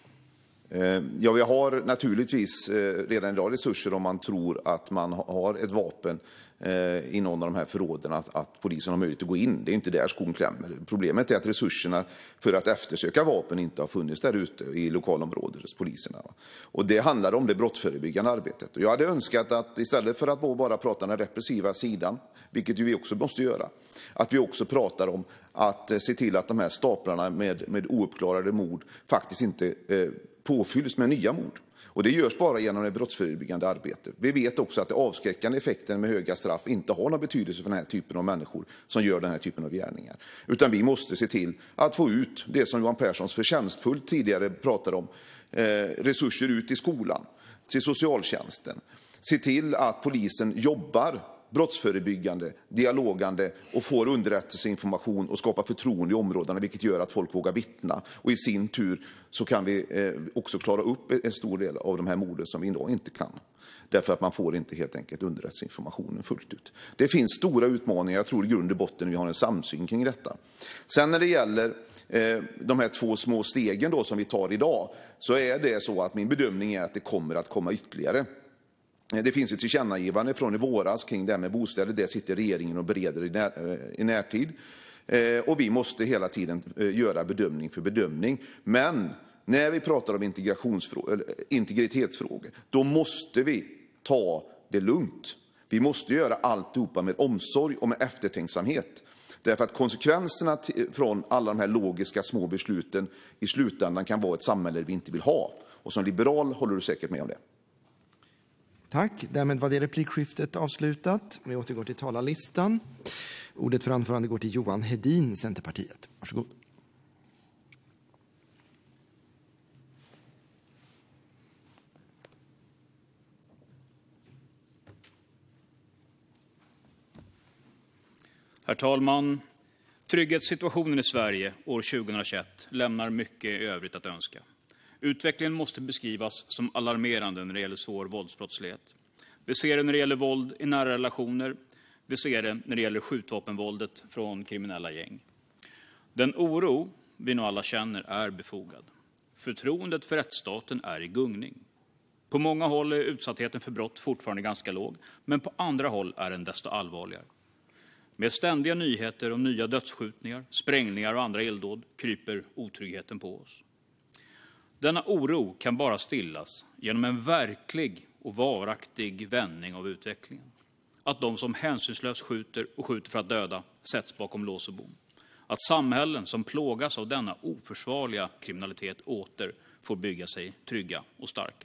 S6: Ja, vi har naturligtvis redan idag resurser om man tror att man har ett vapen i någon av de här förråden, att polisen har möjlighet att gå in. Det är inte där skon klämmer. Problemet är att resurserna för att eftersöka vapen inte har funnits där ute i lokalområdet hos poliserna. Och det handlar om det brottsförebyggande arbetet. Och jag hade önskat att istället för att bara prata om den repressiva sidan, vilket ju vi också måste göra, att vi också pratar om att se till att de här staplarna med ouppklarade mord faktiskt inte påfylls med nya mord. Och det görs bara genom det brottsförebyggande arbetet. Vi vet också att det avskräckande effekten med höga straff inte har någon betydelse för den här typen av människor som gör den här typen av gärningar. Utan vi måste se till att få ut det som Johan Persson förtjänstfullt tidigare pratade om. Resurser ut i skolan, till socialtjänsten. Se till att polisen jobbar brottsförebyggande, dialogande och får underrättelseinformation och skapar förtroende i områdena, vilket gör att folk vågar vittna. Och i sin tur så kan vi också klara upp en stor del av de här morden som vi idag inte kan. Därför att man får inte helt enkelt underrättelseinformationen fullt ut. Det finns stora utmaningar, jag tror i grund och botten vi har en samsyn kring detta. Sen när det gäller de här 2 små stegen då som vi tar idag, så är det så att min bedömning är att det kommer att komma ytterligare. Det finns ett tillkännagivande från i våras kring det här med bostäder. Det sitter regeringen och bereder i närtid. Och vi måste hela tiden göra bedömning för bedömning. Men när vi pratar om integritetsfrågor, då måste vi ta det lugnt. Vi måste göra alltihopa med omsorg och med eftertänksamhet. Därför att konsekvenserna från alla de här logiska små besluten i slutändan kan vara ett samhälle vi inte vill ha. Och som liberal håller du säkert med om det.
S1: Tack. Därmed var det replikskiftet avslutat. Vi återgår till talarlistan. Ordet för anförande går till Johan Hedin, Centerpartiet. Varsågod.
S7: Herr talman! Trygghetssituationen i Sverige år 2021 lämnar mycket i övrigt att önska. Utvecklingen måste beskrivas som alarmerande när det gäller svår våldsbrottslighet. Vi ser det när det gäller våld i nära relationer. Vi ser det när det gäller skjutvapenvåldet från kriminella gäng. Den oro vi nu alla känner är befogad. Förtroendet för rättsstaten är i gungning. På många håll är utsattheten för brott fortfarande ganska låg, men på andra håll är den desto allvarligare. Med ständiga nyheter om nya dödsskjutningar, sprängningar och andra illdåd kryper otryggheten på oss. Denna oro kan bara stillas genom en verklig och varaktig vändning av utvecklingen. Att de som hänsynslöst skjuter för att döda sätts bakom lås och bom. Att samhällen som plågas av denna oförsvarliga kriminalitet åter får bygga sig trygga och starka.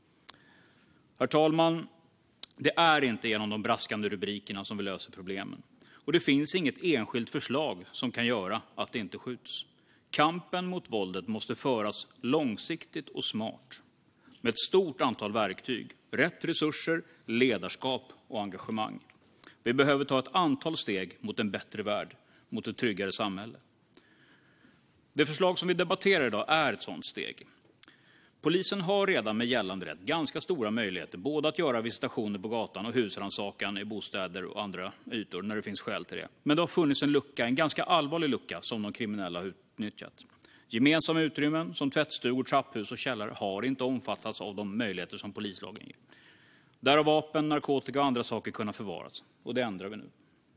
S7: Herr talman, det är inte genom de braskande rubrikerna som vi löser problemen. Och det finns inget enskilt förslag som kan göra att det inte skjuts. Kampen mot våldet måste föras långsiktigt och smart. Med ett stort antal verktyg, rätt resurser, ledarskap och engagemang. Vi behöver ta ett antal steg mot en bättre värld, mot ett tryggare samhälle. Det förslag som vi debatterar idag är ett sådant steg. Polisen har redan med gällande rätt ganska stora möjligheter både att göra visitationer på gatan och husrannsakan i bostäder och andra ytor när det finns skäl till det. Men det har funnits en lucka, en ganska allvarlig lucka som de kriminella har utnyttjat. Gemensamma utrymmen som tvättstugor, trapphus och källare har inte omfattats av de möjligheter som polislagen ger. Där har vapen, narkotika och andra saker kunnat förvaras. Och det ändrar vi nu.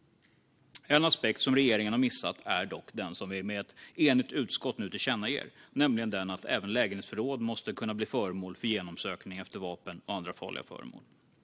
S7: En aspekt som regeringen har missat är dock den som vi med ett enigt utskott nu tillkännager, nämligen den att även lägenhetsförråd måste kunna bli föremål för genomsökning efter vapen och andra farliga föremål.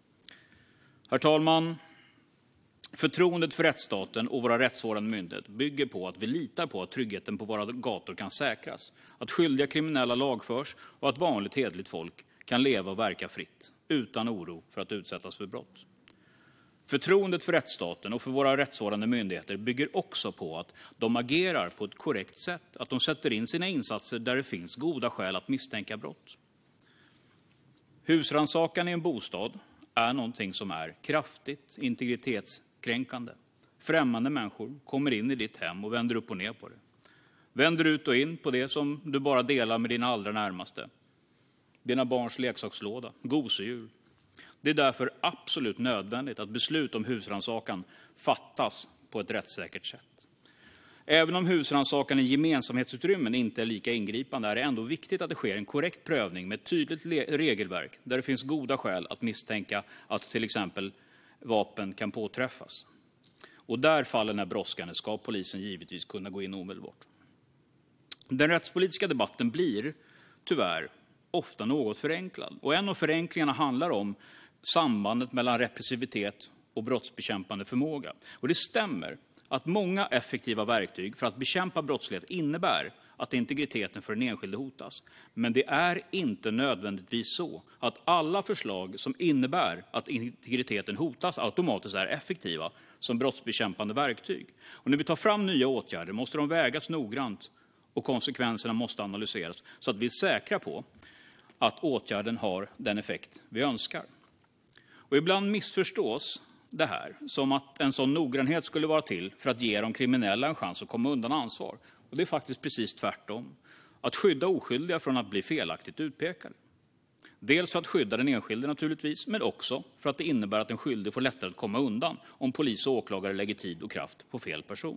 S7: Herr talman, förtroendet för rättsstaten och våra rättsvårdande myndigheter bygger på att vi litar på att tryggheten på våra gator kan säkras, att skyldiga kriminella lagförs och att vanligt hederligt folk kan leva och verka fritt, utan oro för att utsättas för brott. Förtroendet för rättsstaten och för våra rättsvårdande myndigheter bygger också på att de agerar på ett korrekt sätt, att de sätter in sina insatser där det finns goda skäl att misstänka brott. Husrannsakan i en bostad är någonting som är kraftigt integritetskränkande. Främmande människor kommer in i ditt hem och vänder upp och ner på det. Vänder ut och in på det som du bara delar med dina allra närmaste. Dina barns leksakslåda, gosedjur. Det är därför absolut nödvändigt att beslut om husrannsakan fattas på ett rättssäkert sätt. Även om husrannsakan i gemensamhetsutrymmen inte är lika ingripande är det ändå viktigt att det sker en korrekt prövning med ett tydligt regelverk där det finns goda skäl att misstänka att till exempel vapen kan påträffas. Och där fallen är brådskande ska polisen givetvis kunna gå in omedelbart. Den rättspolitiska debatten blir tyvärr ofta något förenklad. Och en av förenklingarna handlar om sambandet mellan repressivitet och brottsbekämpande förmåga. Och det stämmer att många effektiva verktyg för att bekämpa brottslighet innebär att integriteten för den enskilde hotas. Men det är inte nödvändigtvis så att alla förslag som innebär att integriteten hotas automatiskt är effektiva som brottsbekämpande verktyg. Och när vi tar fram nya åtgärder måste de vägas noggrant och konsekvenserna måste analyseras så att vi är säkra på att åtgärden har den effekt vi önskar. Och ibland missförstås det här som att en sån noggrannhet skulle vara till för att ge de kriminella en chans att komma undan ansvar. Och det är faktiskt precis tvärtom. Att skydda oskyldiga från att bli felaktigt utpekade. Dels för att skydda den enskilde naturligtvis, men också för att det innebär att den skyldige får lättare att komma undan om polis och åklagare lägger tid och kraft på fel person.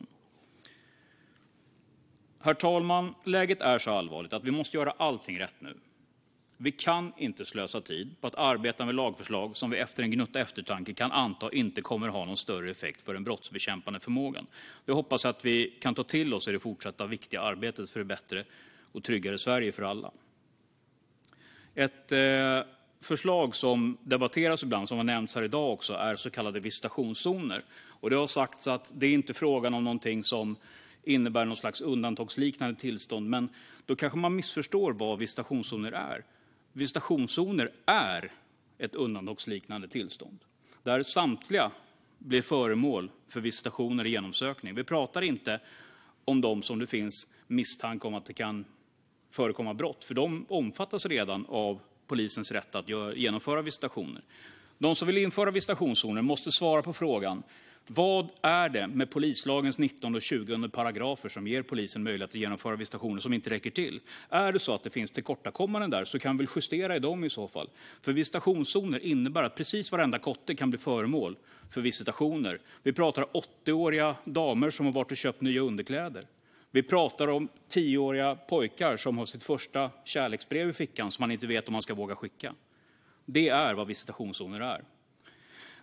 S7: Herr talman, läget är så allvarligt att vi måste göra allting rätt nu. Vi kan inte slösa tid på att arbeta med lagförslag som vi efter en gnutta eftertanke kan anta inte kommer ha någon större effekt för den brottsbekämpande förmågan. Jag hoppas att vi kan ta till oss i det fortsatta viktiga arbetet för ett bättre och tryggare Sverige för alla. Ett förslag som debatteras ibland, som har nämnts här idag också, är så kallade visitationszoner. Och det har sagts att det inte är frågan om någonting som innebär någon slags undantagsliknande tillstånd, men då kanske man missförstår vad visitationszoner är. Visitationszoner är ett undantagsliknande tillstånd, där samtliga blir föremål för visitationer i genomsökning. Vi pratar inte om de som det finns misstanke om att det kan förekomma brott, för de omfattas redan av polisens rätt att genomföra visitationer. De som vill införa visitationszoner måste svara på frågan: vad är det med polislagens 19 och 20 paragrafer som ger polisen möjlighet att genomföra visitationer som inte räcker till? Är det så att det finns tillkortakommanden där, så kan vi justera i dem i så fall. För visitationszoner innebär att precis varenda kotte kan bli föremål för visitationer. Vi pratar om 80-åriga damer som har varit och köpt nya underkläder. Vi pratar om 10-åriga pojkar som har sitt första kärleksbrev i fickan som man inte vet om man ska våga skicka. Det är vad visitationszoner är.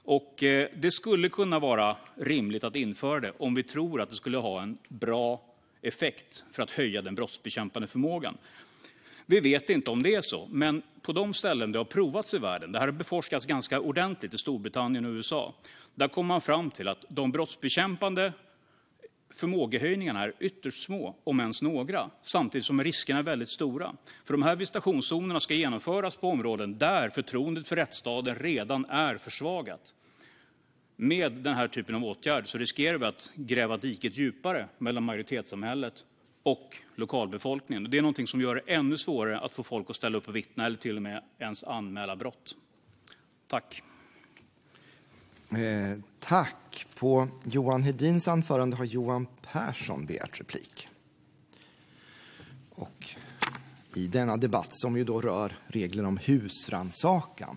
S7: Och det skulle kunna vara rimligt att införa det om vi tror att det skulle ha en bra effekt för att höja den brottsbekämpande förmågan. Vi vet inte om det är så, men på de ställen det har provats i världen, det här har beforskats ganska ordentligt i Storbritannien och USA, där kommer man fram till att de brottsbekämpande förmågehöjningarna är ytterst små, om ens några, samtidigt som riskerna är väldigt stora. För de här visitationszonerna ska genomföras på områden där förtroendet för rättsstaten redan är försvagat. Med den här typen av åtgärd så riskerar vi att gräva diket djupare mellan majoritetssamhället och lokalbefolkningen. Det är någonting som gör det ännu svårare att få folk att ställa upp och vittna eller till och med ens anmäla brott. Tack.
S1: Tack. På Johan Hedins anförande har Johan Persson begärt replik. Och i denna debatt som ju då rör regler om husrannsakan.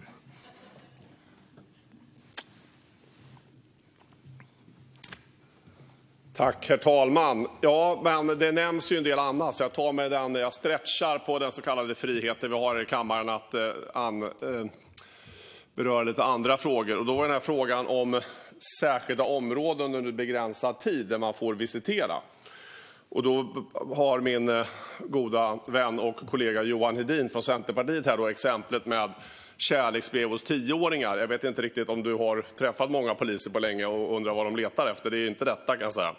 S5: Tack, herr talman. Ja, men det nämns ju en del annat, så jag tar med den. Jag stretchar på den så kallade friheten vi har i kammaren att beröra lite andra frågor. Och då var den här frågan om särskilda områden under begränsad tid där man får visitera. Och då har min goda vän och kollega Johan Hedin från Centerpartiet här då exemplet med kärleksbrev hos 10-åringar. Jag vet inte riktigt om du har träffat många poliser på länge och undrar vad de letar efter. Det är inte detta, kan jag säga.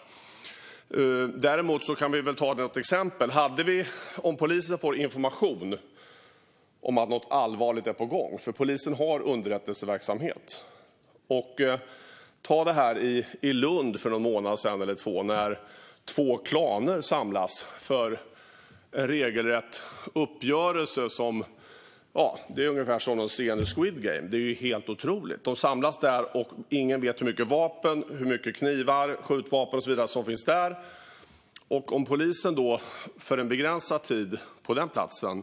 S5: Däremot så kan vi väl ta något exempel. Om polisen får information om att något allvarligt är på gång, för polisen har underrättelseverksamhet. Och ta det här i Lund för någon månad sedan eller två, när 2 klaner samlas för en regelrätt uppgörelse som, ja, det är ungefär som de ser i Squid Game. Det är ju helt otroligt. De samlas där och ingen vet hur mycket vapen, hur mycket knivar, skjutvapen och så vidare som finns där. Och om polisen då för en begränsad tid på den platsen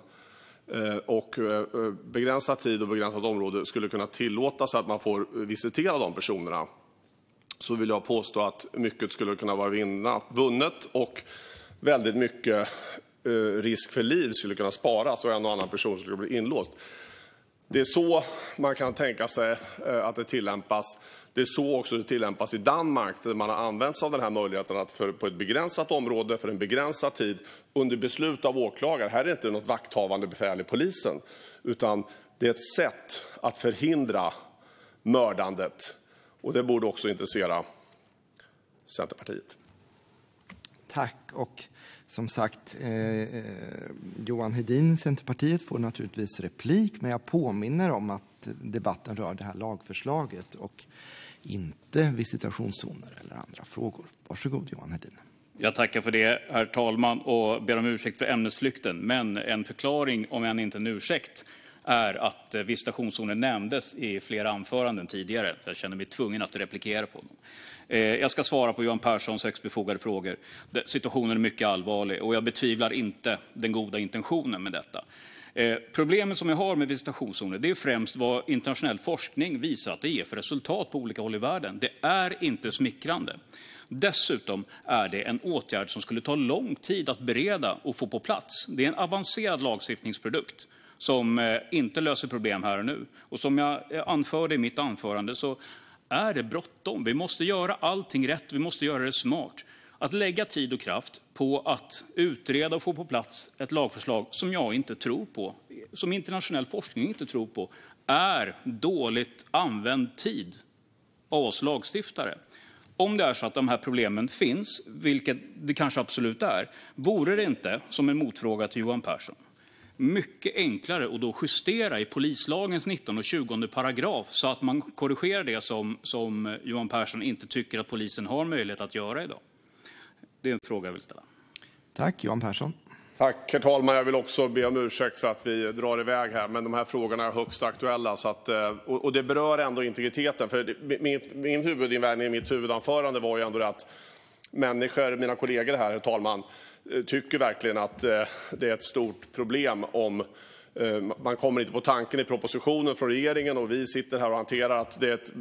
S5: och begränsad tid och begränsat område skulle kunna tillåta sig att man får visitera de personerna, så vill jag påstå att mycket skulle kunna vara vunnet och väldigt mycket risk för liv skulle kunna sparas och en och annan person skulle bli inlåst. Det är så man kan tänka sig att det tillämpas. Det är så också det tillämpas i Danmark, där man har använt sig av den här möjligheten att på ett begränsat område för en begränsad tid under beslut av åklagare. Här är det inte något vakthavande befäl i polisen, utan det är ett sätt att förhindra mördandet. Och det borde också intressera Centerpartiet.
S1: Tack. Och som sagt, Johan Hedin, Centerpartiet, får naturligtvis replik, men jag påminner om att debatten rör det här lagförslaget och inte visitationszoner eller andra frågor. Varsågod, Johan Hedin.
S7: Jag tackar för det, herr talman, och ber om ursäkt för ämnesflykten. Men en förklaring, om än inte en ursäkt, är att visitationszoner nämndes i flera anföranden tidigare. Jag känner mig tvungen att replikera på dem. Jag ska svara på Johan Perssons högst befogade frågor. Situationen är mycket allvarlig och jag betvivlar inte den goda intentionen med detta. Problemet som jag har med visitationszoner, det är främst vad internationell forskning visar att det ger för resultat på olika håll i världen. Det är inte smickrande. Dessutom är det en åtgärd som skulle ta lång tid att bereda och få på plats. Det är en avancerad lagstiftningsprodukt som inte löser problem här och nu. Och som jag anförde i mitt anförande så är det bråttom. Vi måste göra allting rätt, vi måste göra det smart. Att lägga tid och kraft på att utreda och få på plats ett lagförslag som jag inte tror på, som internationell forskning inte tror på, är dåligt använd tid av oss lagstiftare. Om det är så att de här problemen finns, vilket det kanske absolut är, vore det inte, som en motfråga till Johan Persson, mycket enklare att då justera i polislagens 19 och 20 paragraf så att man korrigerar det som Johan Persson inte tycker att polisen har möjlighet att göra idag? Det är en fråga jag vill ställa.
S1: Tack, Johan Persson.
S5: Tack, herr talman. Jag vill också be om ursäkt för att vi drar iväg här, men de här frågorna är högst aktuella. Så att, och det berör ändå integriteten. För min huvudinvändning i mitt huvudanförande var ju ändå att människor, mina kollegor här, herr talman, tycker verkligen att det är ett stort problem om man kommer inte på tanken i propositionen från regeringen och vi sitter här och hanterar att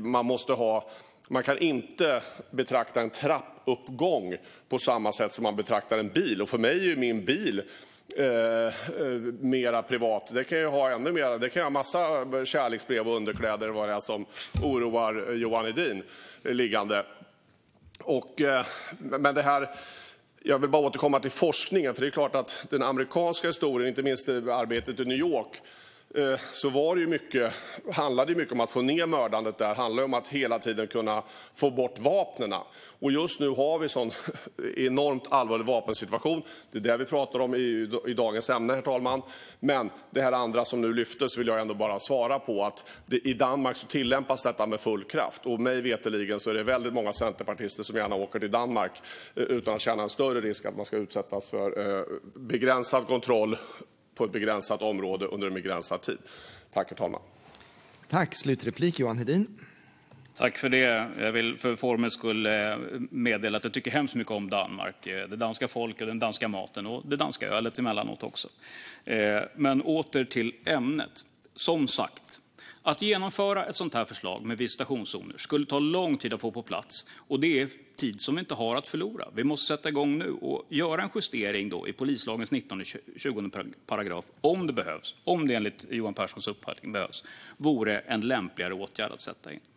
S5: man kan inte betrakta en trappuppgång på samma sätt som man betraktar en bil. Och för mig är ju min bil mera privat. Det kan ju ha ännu mer. Det kan ha massa kärleksbrev och underkläder vad det är som oroar Johan Hedin liggande. Men det här, jag vill bara återkomma till forskningen, för det är klart att den amerikanska historien, inte minst arbetet i New York, så var det ju handlade det mycket om att få ner mördandet där. Handlar om att hela tiden kunna få bort vapnena. Och just nu har vi sån enormt allvarlig vapensituation. Det är det vi pratar om i dagens ämne, herr talman. Men det här andra som nu lyftes vill jag ändå bara svara på, att i Danmark så tillämpas detta med full kraft. Och mig veteligen så är det väldigt många centerpartister som gärna åker till Danmark utan att känna en större risk att man ska utsättas för begränsad kontroll på ett begränsat område under en begränsad tid. Tack, herr talman.
S1: Tack. Slutreplik, Johan Hedin.
S7: Tack för det. Jag vill för formens skull meddela att jag tycker hemskt mycket om Danmark. Det danska folket, den danska maten och det danska ölet emellanåt också. Men åter till ämnet. Som sagt, att genomföra ett sånt här förslag med visitationszoner skulle ta lång tid att få på plats. Och det är tid som vi inte har att förlora. Vi måste sätta igång nu och göra en justering då i polislagens 19-20 paragraf om det behövs. Om det enligt Johan Pehrsons uppfattning behövs, vore en lämpligare åtgärd att sätta in.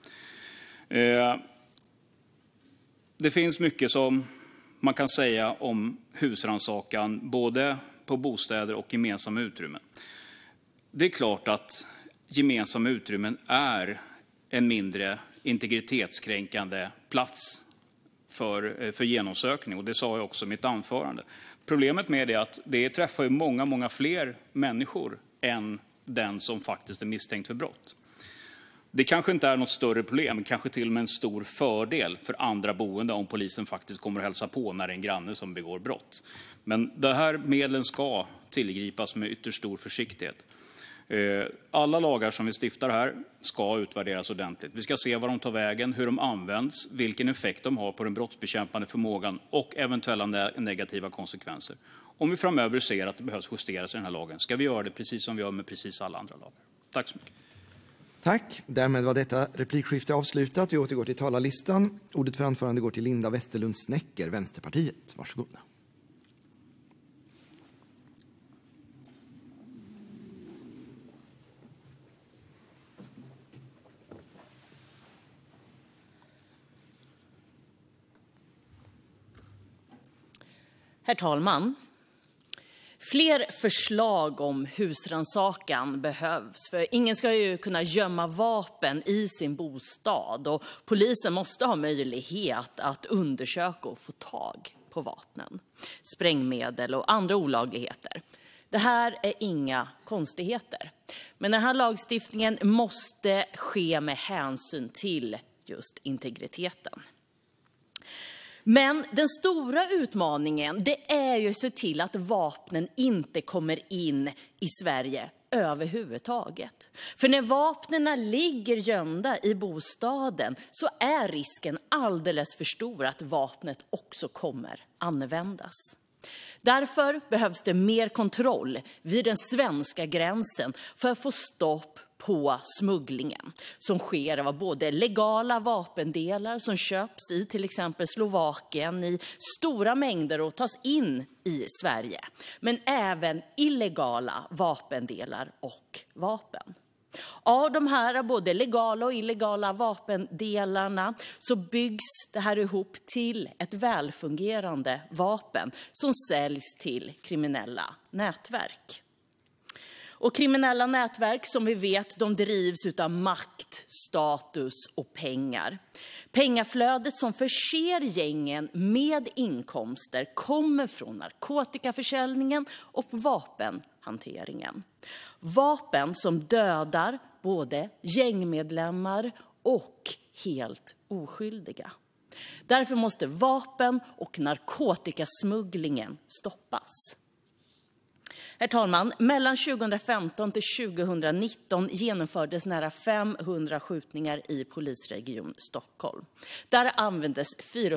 S7: Det finns mycket som man kan säga om husrannsakan både på bostäder och gemensamma utrymmen. Det är klart att gemensamma utrymmen är en mindre integritetskränkande plats för genomsökning, och det sa jag också i mitt anförande. Problemet med det är att det träffar ju många fler människor än den som faktiskt är misstänkt för brott. Det kanske inte är något större problem, kanske till och med en stor fördel för andra boende om polisen faktiskt kommer att hälsa på när det är en granne som begår brott. Men de här medlen ska tillgripas med ytterst stor försiktighet. Alla lagar som vi stiftar här ska utvärderas ordentligt. Vi ska se vad de tar vägen, hur de används, vilken effekt de har på den brottsbekämpande förmågan och eventuella negativa konsekvenser. Om vi framöver ser att det behövs justeras i den här lagen ska vi göra det precis som vi gör med precis alla andra lagar. Tack så mycket.
S1: Tack. Därmed var detta replikskifte avslutat. Vi återgår till talarlistan. Ordet för anförande går till Linda Westerlund Snecker, Vänsterpartiet. Varsågod.
S8: Herr talman! Fler förslag om husrannsakan behövs, för ingen ska ju kunna gömma vapen i sin bostad och polisen måste ha möjlighet att undersöka och få tag på vapnen, sprängmedel och andra olagligheter. Det här är inga konstigheter, men den här lagstiftningen måste ske med hänsyn till just integriteten. Men den stora utmaningen, det är ju att se till att vapnen inte kommer in i Sverige överhuvudtaget. För när vapnen ligger gömda i bostaden så är risken alldeles för stor att vapnet också kommer användas. Därför behövs det mer kontroll vid den svenska gränsen för att få stopp på smugglingen som sker av både legala vapendelar som köps i till exempel Slovakien i stora mängder och tas in i Sverige, men även illegala vapendelar och vapen. Av de här både legala och illegala vapendelarna så byggs det här ihop till ett välfungerande vapen som säljs till kriminella nätverk. Och kriminella nätverk som vi vet, de drivs av makt, status och pengar. Pengaflödet som förser gängen med inkomster kommer från narkotikaförsäljningen och vapenhanteringen. Vapen som dödar både gängmedlemmar och helt oskyldiga. Därför måste vapen- och narkotikasmugglingen stoppas. Herr talman, mellan 2015 till 2019 genomfördes nära 500 skjutningar i polisregion Stockholm. Där användes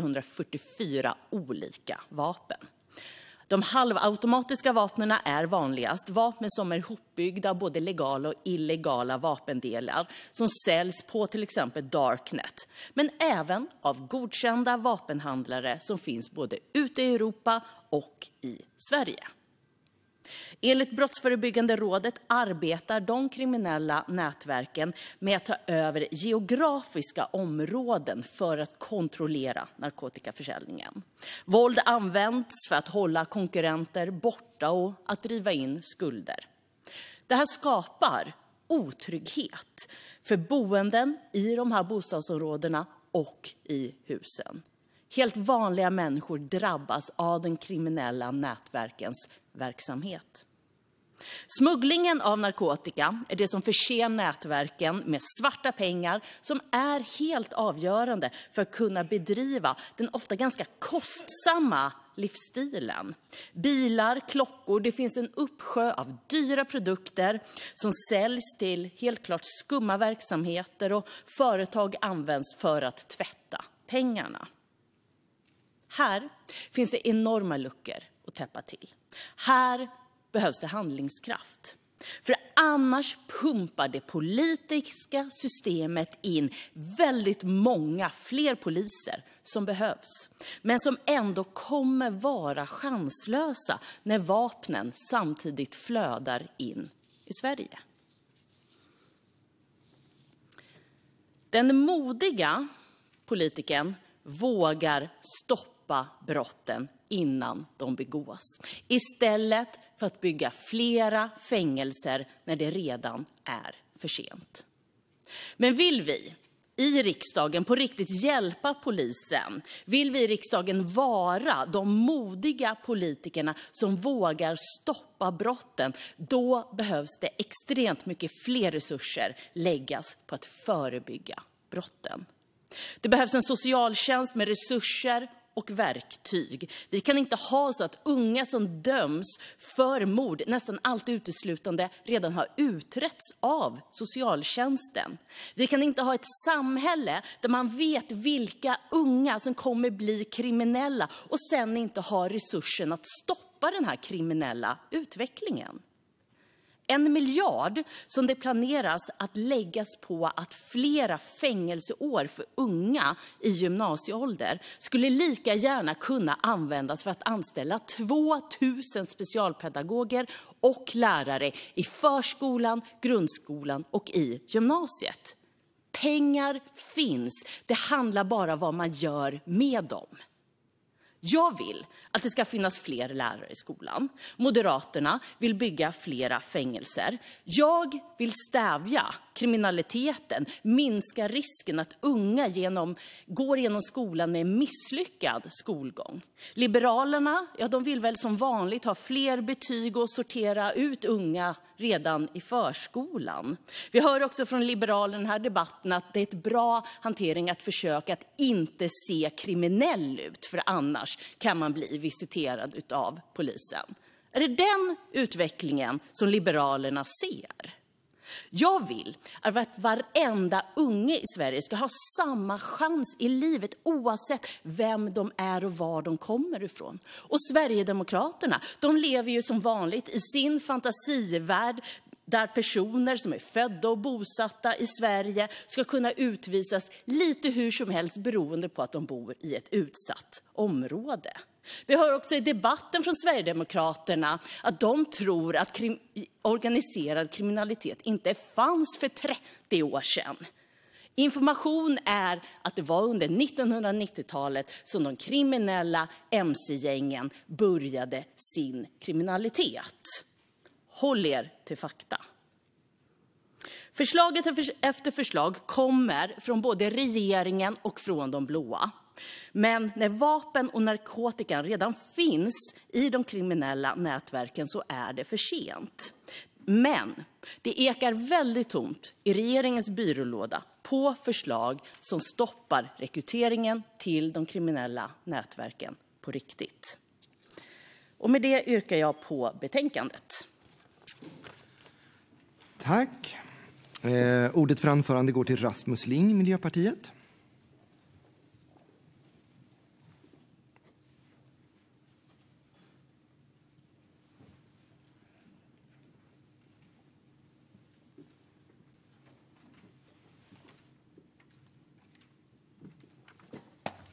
S8: 444 olika vapen. De halvautomatiska vapnen är vanligast, vapen som är ihopbyggda av både legala och illegala vapendelar som säljs på till exempel Darknet, men även av godkända vapenhandlare som finns både ute i Europa och i Sverige. Enligt Brottsförebyggande rådet arbetar de kriminella nätverken med att ta över geografiska områden för att kontrollera narkotikaförsäljningen. Våld används för att hålla konkurrenter borta och att driva in skulder. Det här skapar otrygghet för boenden i de här bostadsområdena och i husen. Helt vanliga människor drabbas av den kriminella nätverkens verksamhet. Smugglingen av narkotika är det som förser nätverken med svarta pengar som är helt avgörande för att kunna bedriva den ofta ganska kostsamma livsstilen. Bilar, klockor, det finns en uppsjö av dyra produkter som säljs till helt klart skumma verksamheter och företag används för att tvätta pengarna. Här finns det enorma luckor att täppa till. Här behövs det handlingskraft. För annars pumpar det politiska systemet in väldigt många fler poliser som behövs. Men som ändå kommer vara chanslösa när vapnen samtidigt flödar in i Sverige. Den modiga politikern vågar stoppa brotten innan de begås. Istället för att bygga flera fängelser när det redan är för sent. Men vill vi i riksdagen på riktigt hjälpa polisen? Vill vi i riksdagen vara de modiga politikerna som vågar stoppa brotten? Då behövs det extremt mycket fler resurser läggas på att förebygga brotten. Det behövs en socialtjänst med resurser och verktyg. Vi kan inte ha så att unga som döms för mord nästan alltid uteslutande redan har utretts av socialtjänsten. Vi kan inte ha ett samhälle där man vet vilka unga som kommer bli kriminella och sen inte har resursen att stoppa den här kriminella utvecklingen. 1 miljard som det planeras att läggas på att flera fängelseår för unga i gymnasieålder skulle lika gärna kunna användas för att anställa 2000 specialpedagoger och lärare i förskolan, grundskolan och i gymnasiet. Pengar finns, det handlar bara om vad man gör med dem. Jag vill att det ska finnas fler lärare i skolan. Moderaterna vill bygga flera fängelser. Jag vill stävja kriminaliteten, minska risken att unga går genom skolan med misslyckad skolgång. Liberalerna, de vill väl som vanligt ha fler betyg och sortera ut unga redan i förskolan. Vi hör också från Liberalerna i den här debatten att det är ett bra hantering att försöka att inte se kriminell ut, för annars kan man bli visiterad av polisen. Är det den utvecklingen som Liberalerna ser? Jag vill att varenda unge i Sverige ska ha samma chans i livet oavsett vem de är och var de kommer ifrån. Och Sverigedemokraterna, de lever ju som vanligt i sin fantasivärld där personer som är födda och bosatta i Sverige ska kunna utvisas lite hur som helst beroende på att de bor i ett utsatt område. Vi hör också i debatten från Sverigedemokraterna att de tror att organiserad kriminalitet inte fanns för 30 år sedan. Information är att det var under 1990-talet som de kriminella MC-gängen började sin kriminalitet. Håll er till fakta. Förslaget efter förslag kommer från både regeringen och från de blåa. Men när vapen och narkotika redan finns i de kriminella nätverken så är det för sent. Men det ekar väldigt tomt i regeringens byrålåda på förslag som stoppar rekryteringen till de kriminella nätverken på riktigt. Och med det yrkar jag på betänkandet.
S1: Tack. Ordet för anförande går till Rasmus Ling, Miljöpartiet.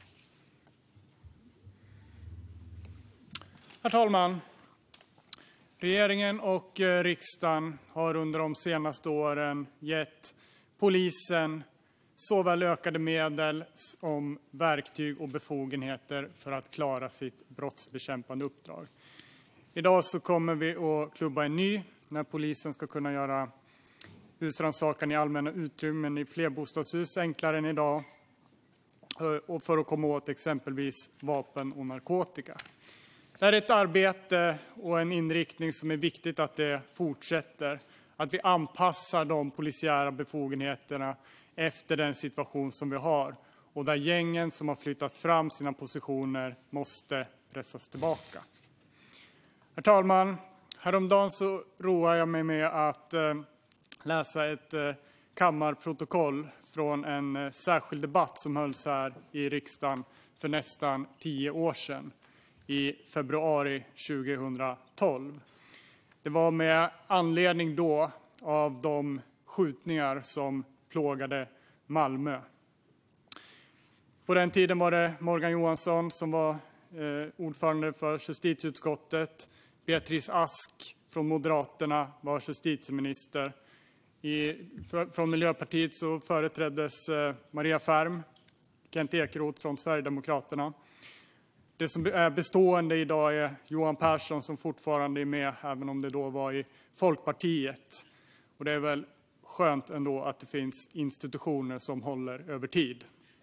S9: Herr talman! Regeringen och riksdagen har under de senaste åren gett polisen såväl ökade medel som verktyg och befogenheter för att klara sitt brottsbekämpande uppdrag. Idag så kommer vi att klubba en ny när polisen ska kunna göra husrannsakan i allmänna utrymmen i flerbostadshus enklare än idag och för att komma åt exempelvis vapen och narkotika. Det här är ett arbete och en inriktning som är viktigt att det fortsätter. Att vi anpassar de polisiära befogenheterna efter den situation som vi har. Och där gängen som har flyttat fram sina positioner måste pressas tillbaka. Herr talman, häromdagen så roade jag mig med att läsa ett kammarprotokoll från en särskild debatt som hölls här i riksdagen för nästan 10 år sedan. I februari 2012. Det var med anledning då av de skjutningar som plågade Malmö. På den tiden var det Morgan Johansson som var ordförande för justitieutskottet. Beatrice Ask från Moderaterna var justitieminister. Från Miljöpartiet så företräddes Maria Färm, Kent Ekeroth från Sverigedemokraterna. Det som är bestående idag är Johan Persson som fortfarande är med, även om det då var i Folkpartiet. Och det är väl skönt ändå att det finns institutioner som håller över tid.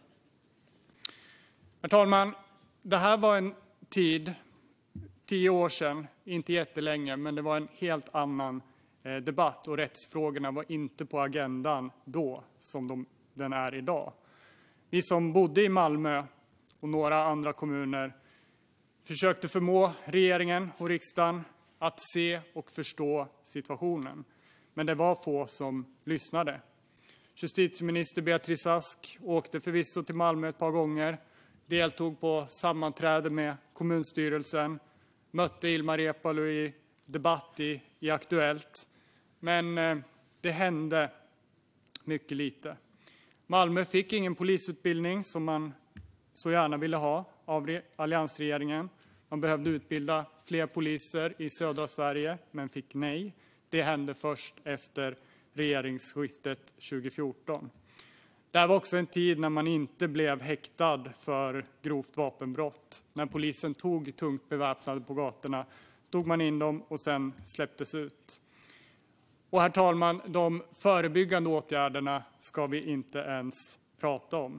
S9: Herr talman, det här var en tid, 10 år sedan, inte jättelänge, men det var en helt annan debatt och rättsfrågorna var inte på agendan då som den är idag. Vi som bodde i Malmö och några andra kommuner försökte förmå regeringen och riksdagen att se och förstå situationen. Men det var få som lyssnade. Justitieminister Beatrice Ask åkte förvisso till Malmö ett par gånger, deltog på sammanträde med kommunstyrelsen, mötte Ilmar Reepalu i debatt i Aktuellt. Men det hände mycket lite. Malmö fick ingen polisutbildning som man så gärna ville ha av alliansregeringen. Man behövde utbilda fler poliser i södra Sverige, men fick nej. Det hände först efter regeringsskiftet 2014. Det här var också en tid när man inte blev häktad för grovt vapenbrott. När polisen tog tungt beväpnade på gatorna tog man in dem och sen släpptes ut. Och herr talman, de förebyggande åtgärderna ska vi inte ens prata om.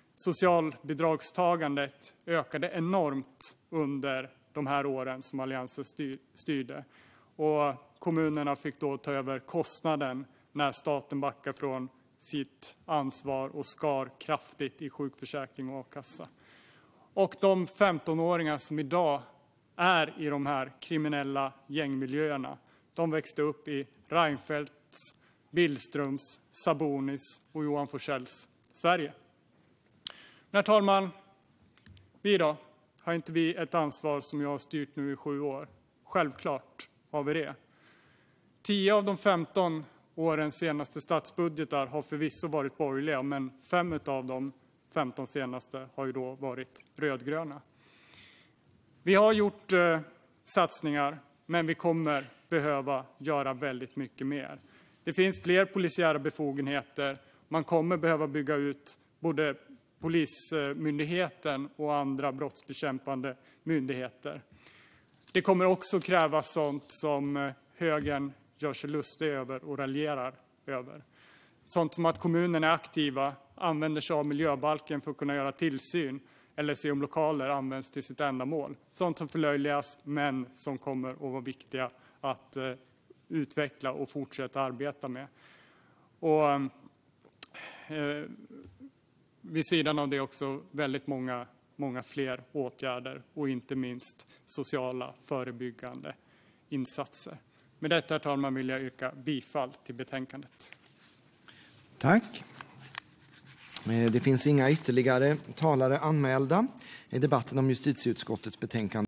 S9: Socialbidragstagandet ökade enormt under de här åren som Alliansen styrde. Och kommunerna fick då ta över kostnaden när staten backade från sitt ansvar och skar kraftigt i sjukförsäkring och a-kassa. Och de 15-åringar som idag är i de här kriminella gängmiljöerna, de växte upp i Reinfeldts, Billströms, Sabonis och Johan Forssells Sverige. Men herr talman, vi då? Har inte vi ett ansvar som jag har styrt nu i 7 år? Självklart har vi det. 10 av de 15 årens senaste statsbudgetar har förvisso varit borgerliga, men 5 av de 15 senaste har ju då varit rödgröna. Vi har gjort satsningar, men vi kommer behöva göra väldigt mycket mer. Det finns fler polisiära befogenheter. Man kommer behöva bygga ut både Polismyndigheten och andra brottsbekämpande myndigheter. Det kommer också krävas sånt som högern gör sig lustig över och raljerar över. Sånt som att kommunen är aktiva, använder sig av miljöbalken för att kunna göra tillsyn eller se om lokaler används till sitt ändamål. Sånt som förlöjligas, men som kommer att vara viktiga att utveckla och fortsätta arbeta med. Och vid sidan av det också väldigt många fler åtgärder och inte minst sociala förebyggande insatser. Med detta, herr talman, vill jag yrka bifall till betänkandet.
S1: Tack. Det finns inga ytterligare talare anmälda i debatten om justitieutskottets betänkande.